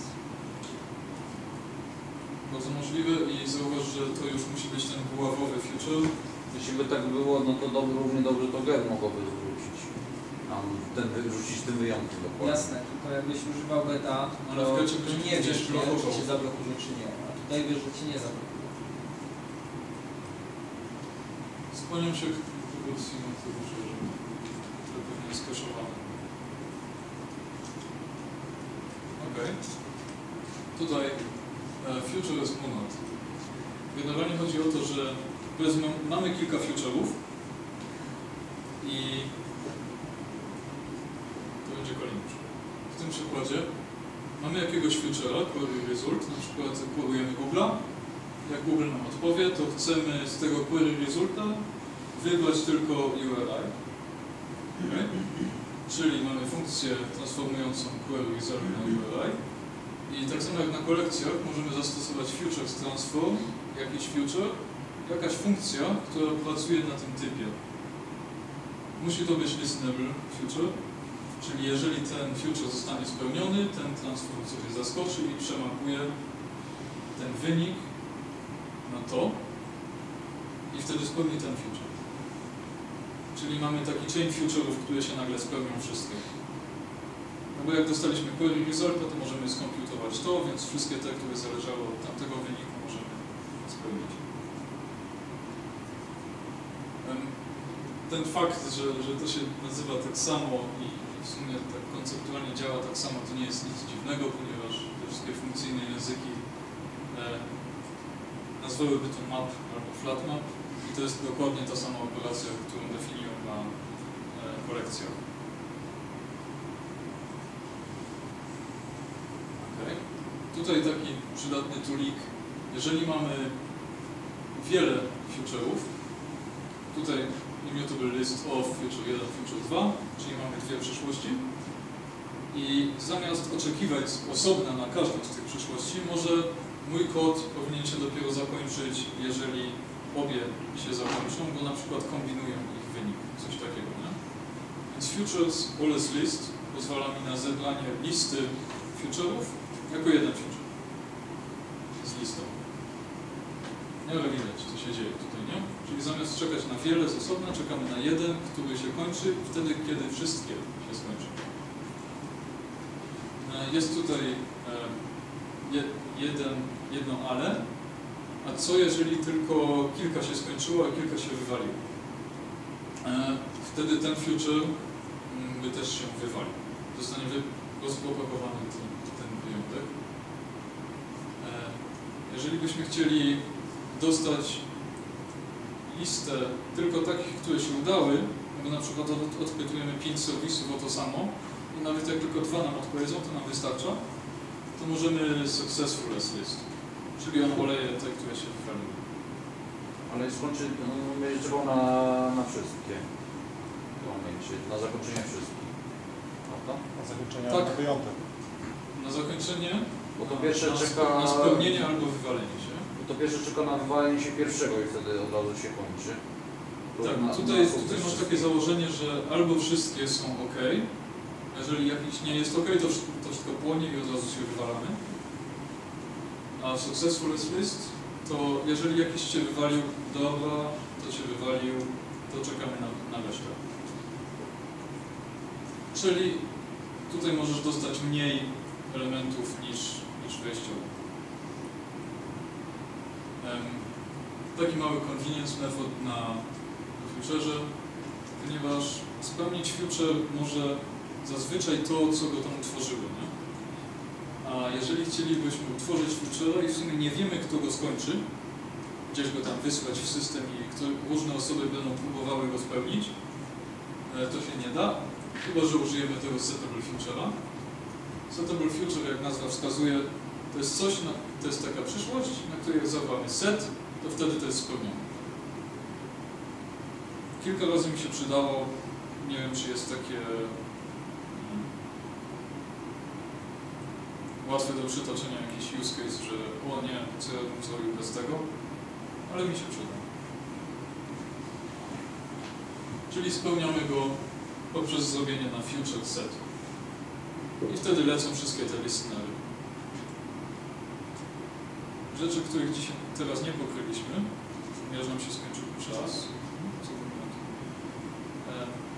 Bardzo możliwe i zauważ, że to już musi być ten buławowy future. Jeśli by tak było, no to dobrze, równie dobrze to G E R mogłoby zwrócić. Tam ten, wyrzucić tym wyjątkiem dokładnie. Jasne, tylko jakbyś używał geta, Ale to, w gecie to byś nie gdzieś wiesz, nie, blokował. czy cię zablokuje, czy nie. A tutaj wiesz, że cię nie zablokuje. Skłaniam się k- do wersji na to, że to pewnie jest kaszowane. Ok. Tutaj e, future jest ponad. Generalnie chodzi o to, że powiedzmy, mamy kilka future'ów i to będzie kolejny przykład. W tym przykładzie mamy jakiegoś future'a, query result, na przykład queryujemy Google'a. Jak Google nam odpowie, to chcemy z tego query resulta wybrać tylko U R I. Okay? Czyli mamy funkcję transformującą query result na U R I. I tak samo jak na kolekcjach możemy zastosować futures transform, jakiś future, jakaś funkcja, która pracuje na tym typie. Musi to być listenable future, czyli jeżeli ten future zostanie spełniony, ten transform sobie zaskoczy i przemapuje ten wynik na to i wtedy spełni ten future. Czyli mamy taki chain future'ów, które się nagle spełnią wszystkie. No bo jak dostaliśmy query result, to możemy skomputować to, więc wszystkie te, które zależały od tamtego wyniku, możemy spełnić. Ten fakt, że, że to się nazywa tak samo i w sumie tak konceptualnie działa tak samo, to nie jest nic dziwnego, ponieważ te wszystkie funkcyjne języki e, nazwałyby to map albo flat map i to jest dokładnie ta sama operacja, którą definiują na e, kolekcjach. Okay. Tutaj taki przydatny toolik. Jeżeli mamy wiele future'ów, tutaj immutable list of future jeden, future dwa, czyli mamy dwie przyszłości i zamiast oczekiwać osobna na każdą z tych przyszłości, może mój kod powinien się dopiero zakończyć, jeżeli obie się zakończą, bo na przykład kombinują ich wynik, coś takiego, nie? Więc futures always list pozwala mi na zebranie listy future'ów jako jeden future z listą. Nie, ale widać, co się dzieje tutaj, nie? Czyli zamiast czekać na wiele z osobna, czekamy na jeden, który się kończy wtedy, kiedy wszystkie się skończą. Jest tutaj jeden, jedno ale, a co jeżeli tylko kilka się skończyło, a kilka się wywaliło? Wtedy ten future by też się wywalił. Zostanie rozpropagowany ten, ten wyjątek. Jeżeli byśmy chcieli dostać listę tylko takich, które się udały, bo na przykład od, odpytujemy pięć serwisów o to samo i nawet jak tylko dwa nam odpowiedzą, to nam wystarcza, to możemy successful as list, czyli on oleje te, które się wywaliły. Ale skończy, no, będzie trzeba na, na wszystkie. W tym momencie, na zakończenie wszystkich. Prawda? Na zakończenie Tak. na wyjątek. Na zakończenie, Bo to pierwsze na, czeka... na spełnienie albo wywalenie się. Bo to pierwsze czeka na wywalenie się pierwszego i wtedy od razu się kończy. To Tak, na- tutaj, na tutaj masz wszystkie. takie założenie, że albo wszystkie są ok, jeżeli jakiś nie jest ok, to, wsz- to wszystko płonie i od razu się wywalamy. A successful as list, to jeżeli jakiś się wywalił, dobra, to się wywalił, to czekamy na, na resztę. Czyli tutaj możesz dostać mniej elementów niż, niż wejściowo. Um, taki mały convenience method na futurze, ponieważ spełnić future może zazwyczaj to, co go tam utworzyło, nie? A jeżeli chcielibyśmy utworzyć future i w sumie nie wiemy, kto go skończy, gdzieś go tam wysłać w system i kto, różne osoby będą próbowały go spełnić. E, to się nie da, chyba że użyjemy tego settable future'a. Settable future, jak nazwa wskazuje, to jest coś, na, to jest taka przyszłość, na której jak zawamy set, to wtedy to jest spełnione. Kilka razy mi się przydało, nie wiem czy jest takie hmm, łatwe do przytoczenia jakiś use case, że o nie, co ja bym zrobił bez tego, ale mi się przyda. Czyli spełniamy go poprzez zrobienie na future set. I wtedy lecą wszystkie te listenery. Rzeczy, których dzisiaj teraz nie pokryliśmy, ponieważ nam się skończył czas. E,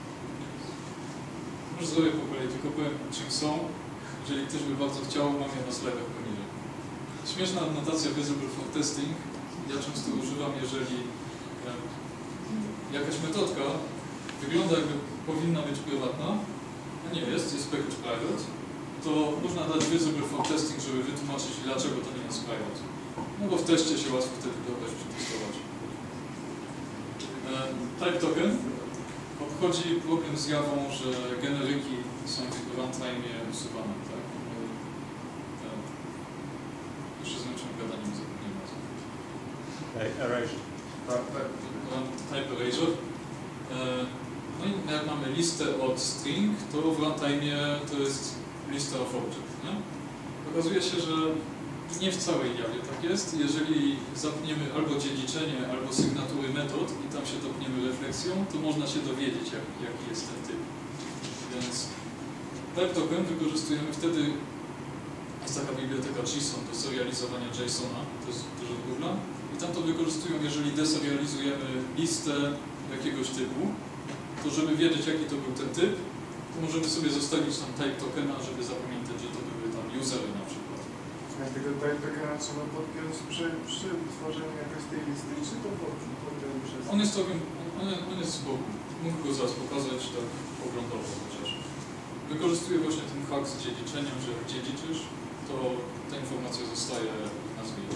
może zrobię po kolei, tylko powiem czym są. Jeżeli ktoś by bardzo chciał, mam je na slajdach poniżej. Śmieszna adnotacja visible for testing. Ja często używam, jeżeli e, jakaś metodka wygląda jakby powinna być prywatna, a nie jest, jest package private, to można dać visible for testing, żeby wytłumaczyć, dlaczego to nie jest private. No bo w teście się łatwo wtedy dobrać, przetestować. E, type token obchodzi problem z Jawą, że generyki są w runtime usuwane, tak? E, jeszcze zmęczyłem gadaniem, zapomniałem nazwy. Erasure. Tak, tak. Type erasure. E, no i jak mamy listę od string, to w runtime to jest lista of object, nie? Okazuje się, że nie w całej Jawie tak jest. Jeżeli zapniemy albo dziedziczenie, albo sygnatury metod i tam się dopniemy refleksją, to można się dowiedzieć, jak, jaki jest ten typ. Więc type token wykorzystujemy wtedy, jest taka biblioteka JSON do serializowania JSONa, to jest też od Google'a, i tam to wykorzystują, jeżeli deserializujemy listę jakiegoś typu, to żeby wiedzieć, jaki to był ten typ, to możemy sobie zostawić tam type tokena, żeby zapamiętać, że to były tam usery na przykład. A tego type tokena trzeba podpiąć przy, przy tworzeniu jakiejś tej listy, czy to podpiąć przez... On jest całkiem, on, on jest z boku. Mógł go zaraz pokazać tak poglądowo chociaż. Wykorzystuje właśnie ten hack z dziedziczeniem, że jak dziedziczysz, to ta informacja zostaje w nazwie.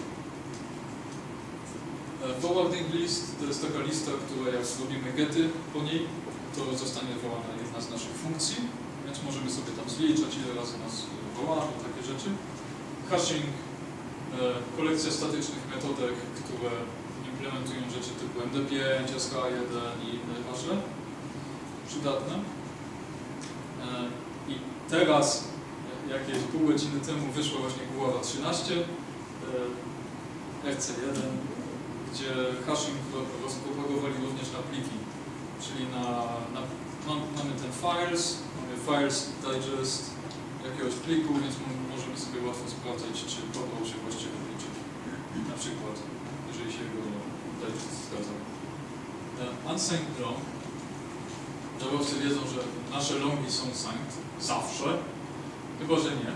Forwarding list to jest taka lista, która jak zrobimy gety po niej, to zostanie wołana jedna z naszych funkcji, więc możemy sobie tam zliczać, ile razy nas wołamy, takie rzeczy. Hashing, e, kolekcja statycznych metodek, które implementują rzeczy typu M D pięć, S H jeden i inne wasze przydatne. E, I teraz, jakieś pół godziny temu wyszła właśnie głowa trzynaście, e, R C jeden, gdzie hashing rozpropagowali również na pliki, czyli na, na, mam, mamy ten files, mamy files digest jakiegoś pliku, więc możemy sobie łatwo sprawdzać, czy podał się właściwie pliczek. Na przykład, jeżeli się jego digest zgadza. Unsigned long. Javowcy wiedzą, że nasze longi są signed zawsze, chyba że nie.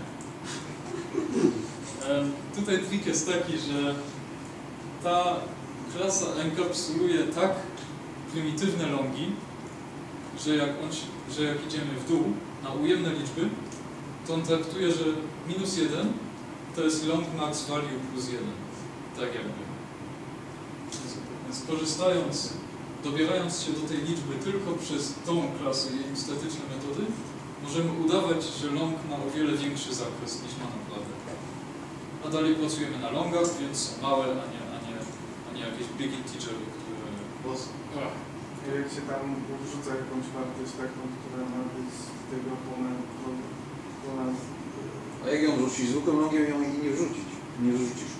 Tutaj trik jest taki, że ta klasa enkapsuluje tak prymitywne longi, że jak, on, że jak idziemy w dół na ujemne liczby, to on traktuje, że minus jeden to jest long max value plus jeden. Tak jakby. Więc, więc korzystając, dobierając się do tej liczby tylko przez tą klasę i jej statyczne metody, możemy udawać, że long ma o wiele większy zakres niż ma naprawdę. A dalej pracujemy na longach, więc są małe, a nie, a nie, a nie jakieś big integery, które... Ach. Jak się tam wrzuca jakąś wartość taką, która ma być z tego ponad... ponad... A jak ją wrzucić? Zwykłym longiem ją nie wrzucić. Nie wrzucisz.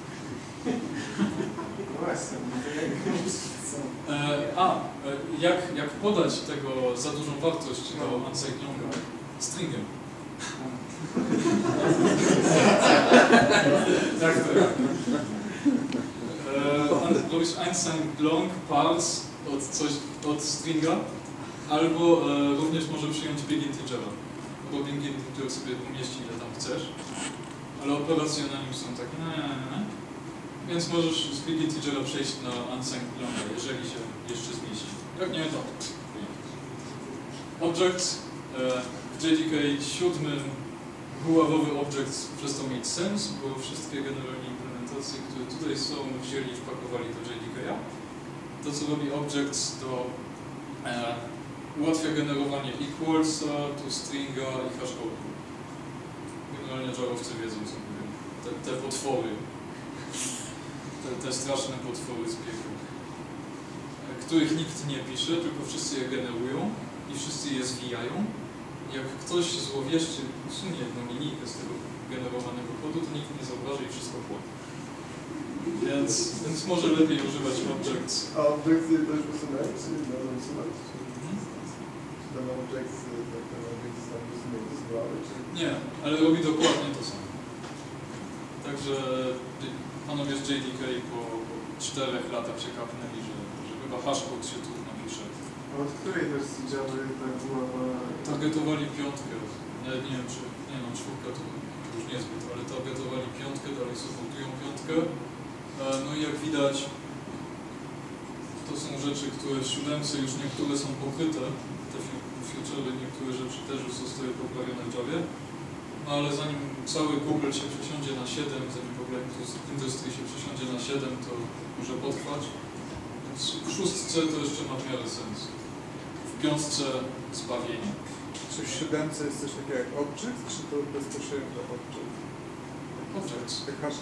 No właśnie, no to jak ją wrzucą? E, a, e, jak, jak podać tego za dużą wartość do unsigned longa? Stringiem. Tak to jest. E, robisz unsigned long parse od, coś, od stringa, albo e, również może przyjąć big integera. Bo big integer sobie umieści ile tam chcesz, ale operacje na nim są takie nie, nie, nie. Więc możesz z big integera przejść na unsigned longa, jeżeli się jeszcze zmieści. Jak nie, to nie. Object e, w J D K siódmym buławowy object przestał mieć sens, bo wszystkie generalnie implementacje anotacje, które tutaj są, wzięli i wpakowali do J D K a. To, co robi Objects, to e, ułatwia generowanie equalsa, toStringa i hashcode'u. Generalnie Javowcy wiedzą, co mówią. Te, te potwory. Te, te straszne potwory z piekła. Których nikt nie pisze, tylko wszyscy je generują i wszyscy je zwijają. Jak ktoś złowieszczy usunie jedną linijkę z tego generowanego kodu, to nikt nie zauważy i wszystko płonie. Więc, więc może lepiej używać Objects. A obiekty też usunąć, czy będą usunąć? Hmm? Czy ten obiekt, tak ten obiekt został usunięty z głowy, czy... Nie, ale robi dokładnie to samo. Także panowie z J D K po, po czterech latach się kapnęli, że, że chyba hashcode się tu napisze. A od której wersji Java ta była... Targetowali piątkę. Ja nie wiem, czy... Nie no, czwórka to już niezbyt, ale targetowali piątkę, dalej supportują piątkę. No i jak widać, to są rzeczy, które w siódemce już niektóre są pokryte. Te feature'y, niektóre rzeczy też już zostały poprawione w Javie. No ale zanim cały Google się przesiądzie na siedem, zanim w ogóle Industry się przesiądzie na siedem, to może potrwać. Więc w szóstce to jeszcze ma w miarę sens. W piątce zbawienie. Czy w siódemce jest coś takiego jak Object, czy to bezpośrednio Object? Objects. Jak hash...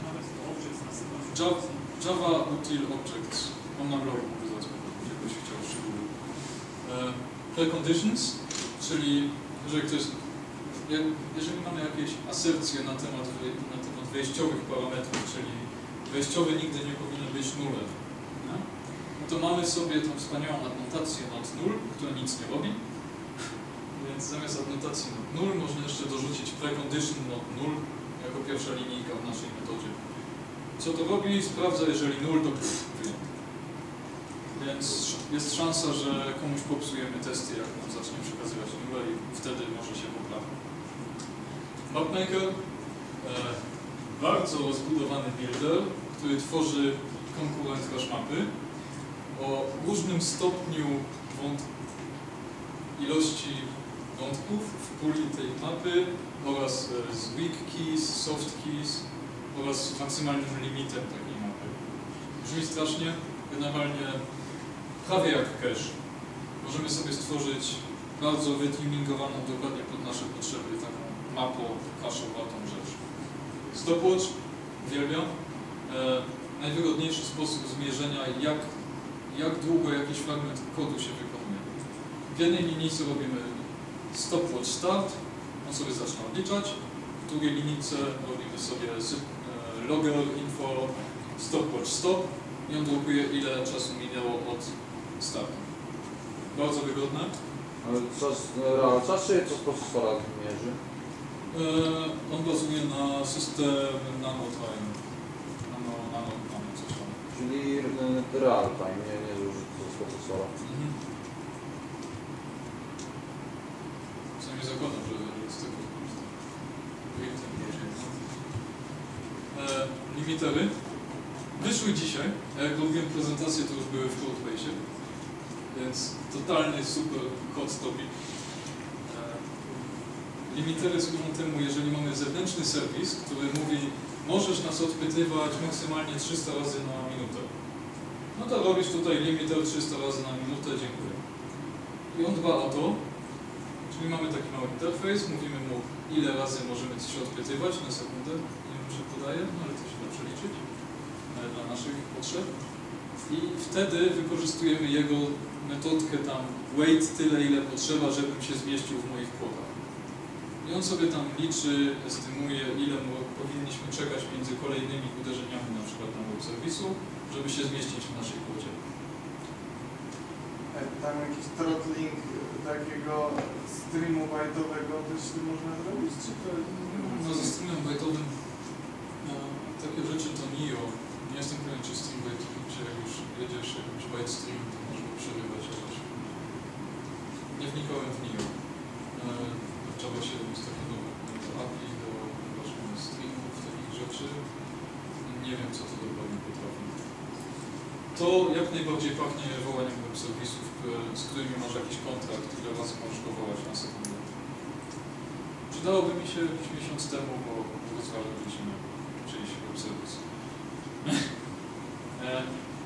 Java, Java Util Objects. On na blogu mógł zaraz jakoś chciał szczegóły. E, preconditions, czyli jeżeli ktoś, jeżeli mamy jakieś asercje na temat, na temat wejściowych parametrów, czyli wejściowy nigdy nie powinien być nulem, nie? No to mamy sobie tą wspaniałą adnotację not null, która nic nie robi. Więc zamiast adnotacji not null można jeszcze dorzucić precondition not null jako pierwsza linijka w naszej metodzie. Co to robi? Sprawdza, jeżeli null, to pff, wyjątek. Więc jest szansa, że komuś popsujemy testy, jak nam zacznie przekazywać nulę i wtedy może się poprawi. Mapmaker, e, bardzo rozbudowany builder, który tworzy konkurent hashmapy o różnym stopniu wąt ilości wątków w puli tej mapy oraz e, z weak keys, soft keys oraz maksymalnym limitem takiej mapy. Brzmi strasznie, generalnie prawie jak cache. Możemy sobie stworzyć bardzo wytuningowaną dokładnie pod nasze potrzeby taką mapą cache'owatą rzecz. Stopwatch, uwielbiam. E, najwygodniejszy sposób zmierzenia, jak, jak długo jakiś fragment kodu się wykonuje. W jednej linijce robimy stopwatch start, on sobie zaczyna odliczać. W drugiej linijce robimy sobie e, logger info stopwatch stop i on drukuje, ile czasu minęło od startu. Bardzo wygodne. Ale czas, real czas czy co z procesora mierzy? Eee, on bazuje na system nanotime. Nano, nano, nano, coś tam. Czyli e, real time, nie, nie zużyto z procesora. Mhm. Przynajmniej zakładam, że z tego korzystam. Eee, limitery. Wyszły dzisiaj, a jak robiłem prezentację, to już były w Codebase, więc totalny super hot topic. Limitery służą temu, jeżeli mamy zewnętrzny serwis, który mówi, możesz nas odpytywać maksymalnie trzysta razy na minutę. No to robisz tutaj limiter trzysta razy na minutę, dziękuję. I on dba o to, czyli mamy taki mały interfejs, mówimy mu, ile razy możemy się odpytywać na sekundę, nie wiem, czy podaje, no ale to się da przeliczyć dla naszych potrzeb. I wtedy wykorzystujemy jego metodkę tam wait tyle, ile potrzeba, żebym się zmieścił w moich płotach. I on sobie tam liczy, estymuje, ile powinniśmy czekać między kolejnymi uderzeniami na przykład na web serwisu, żeby się zmieścić w naszej płocie. Tam jakiś throttling takiego streamu bajtowego też można zrobić, czy to... No ze streamem bajtowym no, takie rzeczy to N I O. Nie jestem pewien, czy stream bajtowy, czy jak już jedziesz jakimś byte stream, to można przerywać jakoś. Nie wnikałem w N I O. Java siedem jest takie nowe A P I do właśnie streamów, takich rzeczy. Nie wiem, co to dokładnie potrafi. To jak najbardziej pachnie wołaniem web serwisów, z którymi masz jakiś kontrakt, ile razy możesz go wołać na sekundę. Przydałoby mi się jakiś miesiąc temu, bo rozważam, że się czyjś web serwis.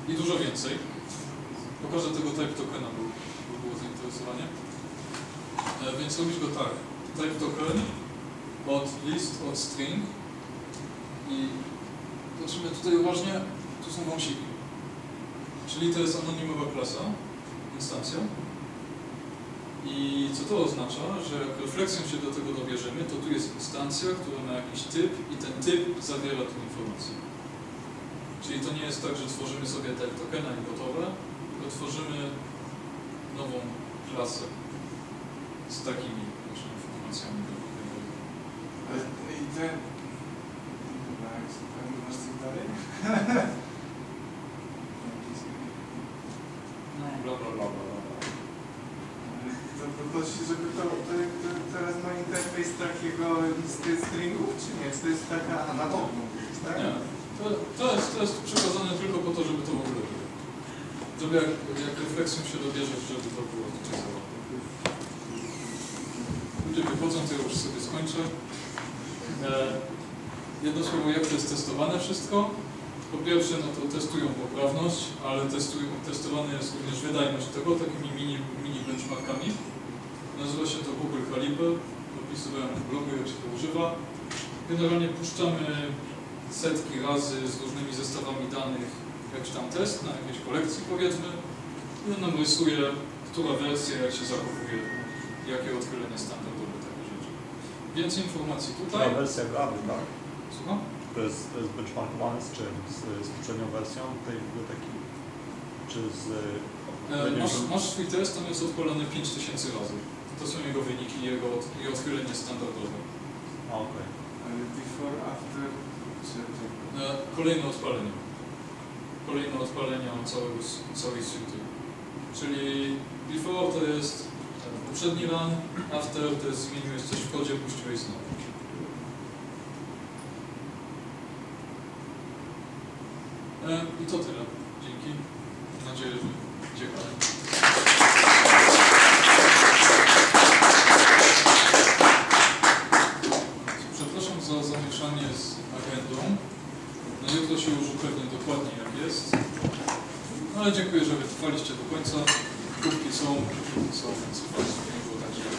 i dużo więcej. Pokażę tego type tokena, bo, bo było zainteresowanie. E, więc robisz go tak. Type token od list, od string i patrzymy tutaj uważnie, tu są wąsiki. Czyli to jest anonimowa klasa, instancja. I co to oznacza? Że jak refleksją się do tego dobierzemy, to tu jest instancja, która ma jakiś typ i ten typ zawiera tę informację. Czyli to nie jest tak, że tworzymy sobie type tokena i gotowe, tylko tworzymy nową klasę z takimi właśnie informacjami. Ale i ten... Dobra, jak sobie masz coś dalej? Bla, bla, bla, bla. To, to, to, żeby to, to, to teraz ma interfejs takiego listy stringów, czy nie? To jest taka analogia, tak? Nie. To, to, jest, to jest przekazane tylko po to, żeby to w ogóle było. Żeby jak, jak refleksją się dobierzesz, żeby to było tutaj zawarto. Ludzie wychodzą, to ja już sobie skończę. E, jedno słowo, jak to jest testowane wszystko? Po pierwsze, no to testują poprawność, ale testują, testowane jest również wydajność tego takimi mini, mini benchmarkami. Nazywa się to Google Caliber. Opisywałem w blogu, jak się to używa. Generalnie puszczamy setki razy z różnymi zestawami danych jakiś tam test na jakiejś kolekcji, powiedzmy, i on nam rysuje, która wersja, jak się zachowuje, jakie odchylenie standardowe, takie rzeczy. Więcej informacji tutaj. Ta wersja graby, tak? Słucham? To jest, to jest benchmarkowane z czym? Z, z poprzednią wersją tej biblioteki? Czy z... E, masz, masz swój test, on jest odpalony pięć tysięcy razy. To są jego wyniki jego od, i odchylenie standardowe. A, okej. Ale before, after... Czy... E, kolejne odpalenie. Kolejne odpalenie całego, całej suity. Czyli before to jest poprzedni run, after to jest zmieniłeś coś w kodzie, puściłeś znowu. E, I to tyle. Dzięki. Mam nadzieję, że ciekawe. Przepraszam za zamieszanie z agendą. No jutro się już upewnię dokładnie jak jest. No ale dziękuję, że wytrwaliście do końca. Kubki są, są, więc nie było tak źle.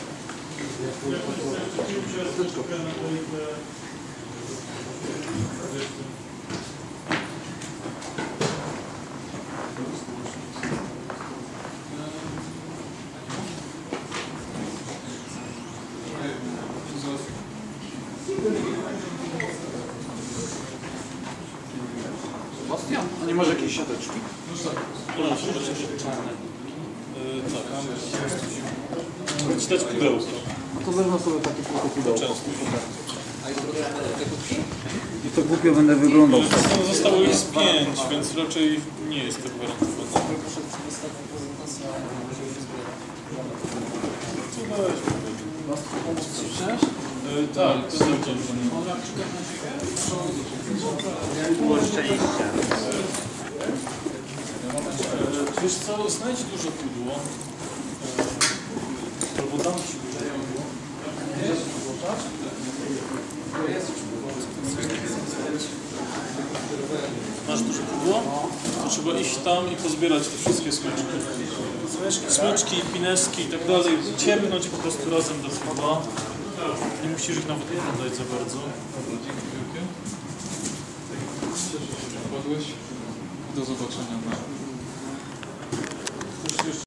Bastian, a nie masz jakiejś siateczki? Już tak. Czytać pudełko. To wezmę sobie takie tylko pudełko. Często. A jutro będę te kubki? I to głupio będę wyglądał. No, zostało ich z pięć, więc raczej nie jest to gwarantowane. Przed ostatnią prezentacją może się zbiera. Co dałeś? E, tak, to zawdzięczam. Było szczęście. Wiesz co, znajdź duże pudło. E, albo dam ci duże pudło. Masz duże pudło? To trzeba iść tam i pozbierać te wszystkie smyczki. Smyczki, pineski i tak dalej. Ciemnąć po prostu razem do pudła. Nie musisz ich nawet oglądać za bardzo. Dobra, dzięki wielkie. Cieszę się, że wpadłeś. Do zobaczenia na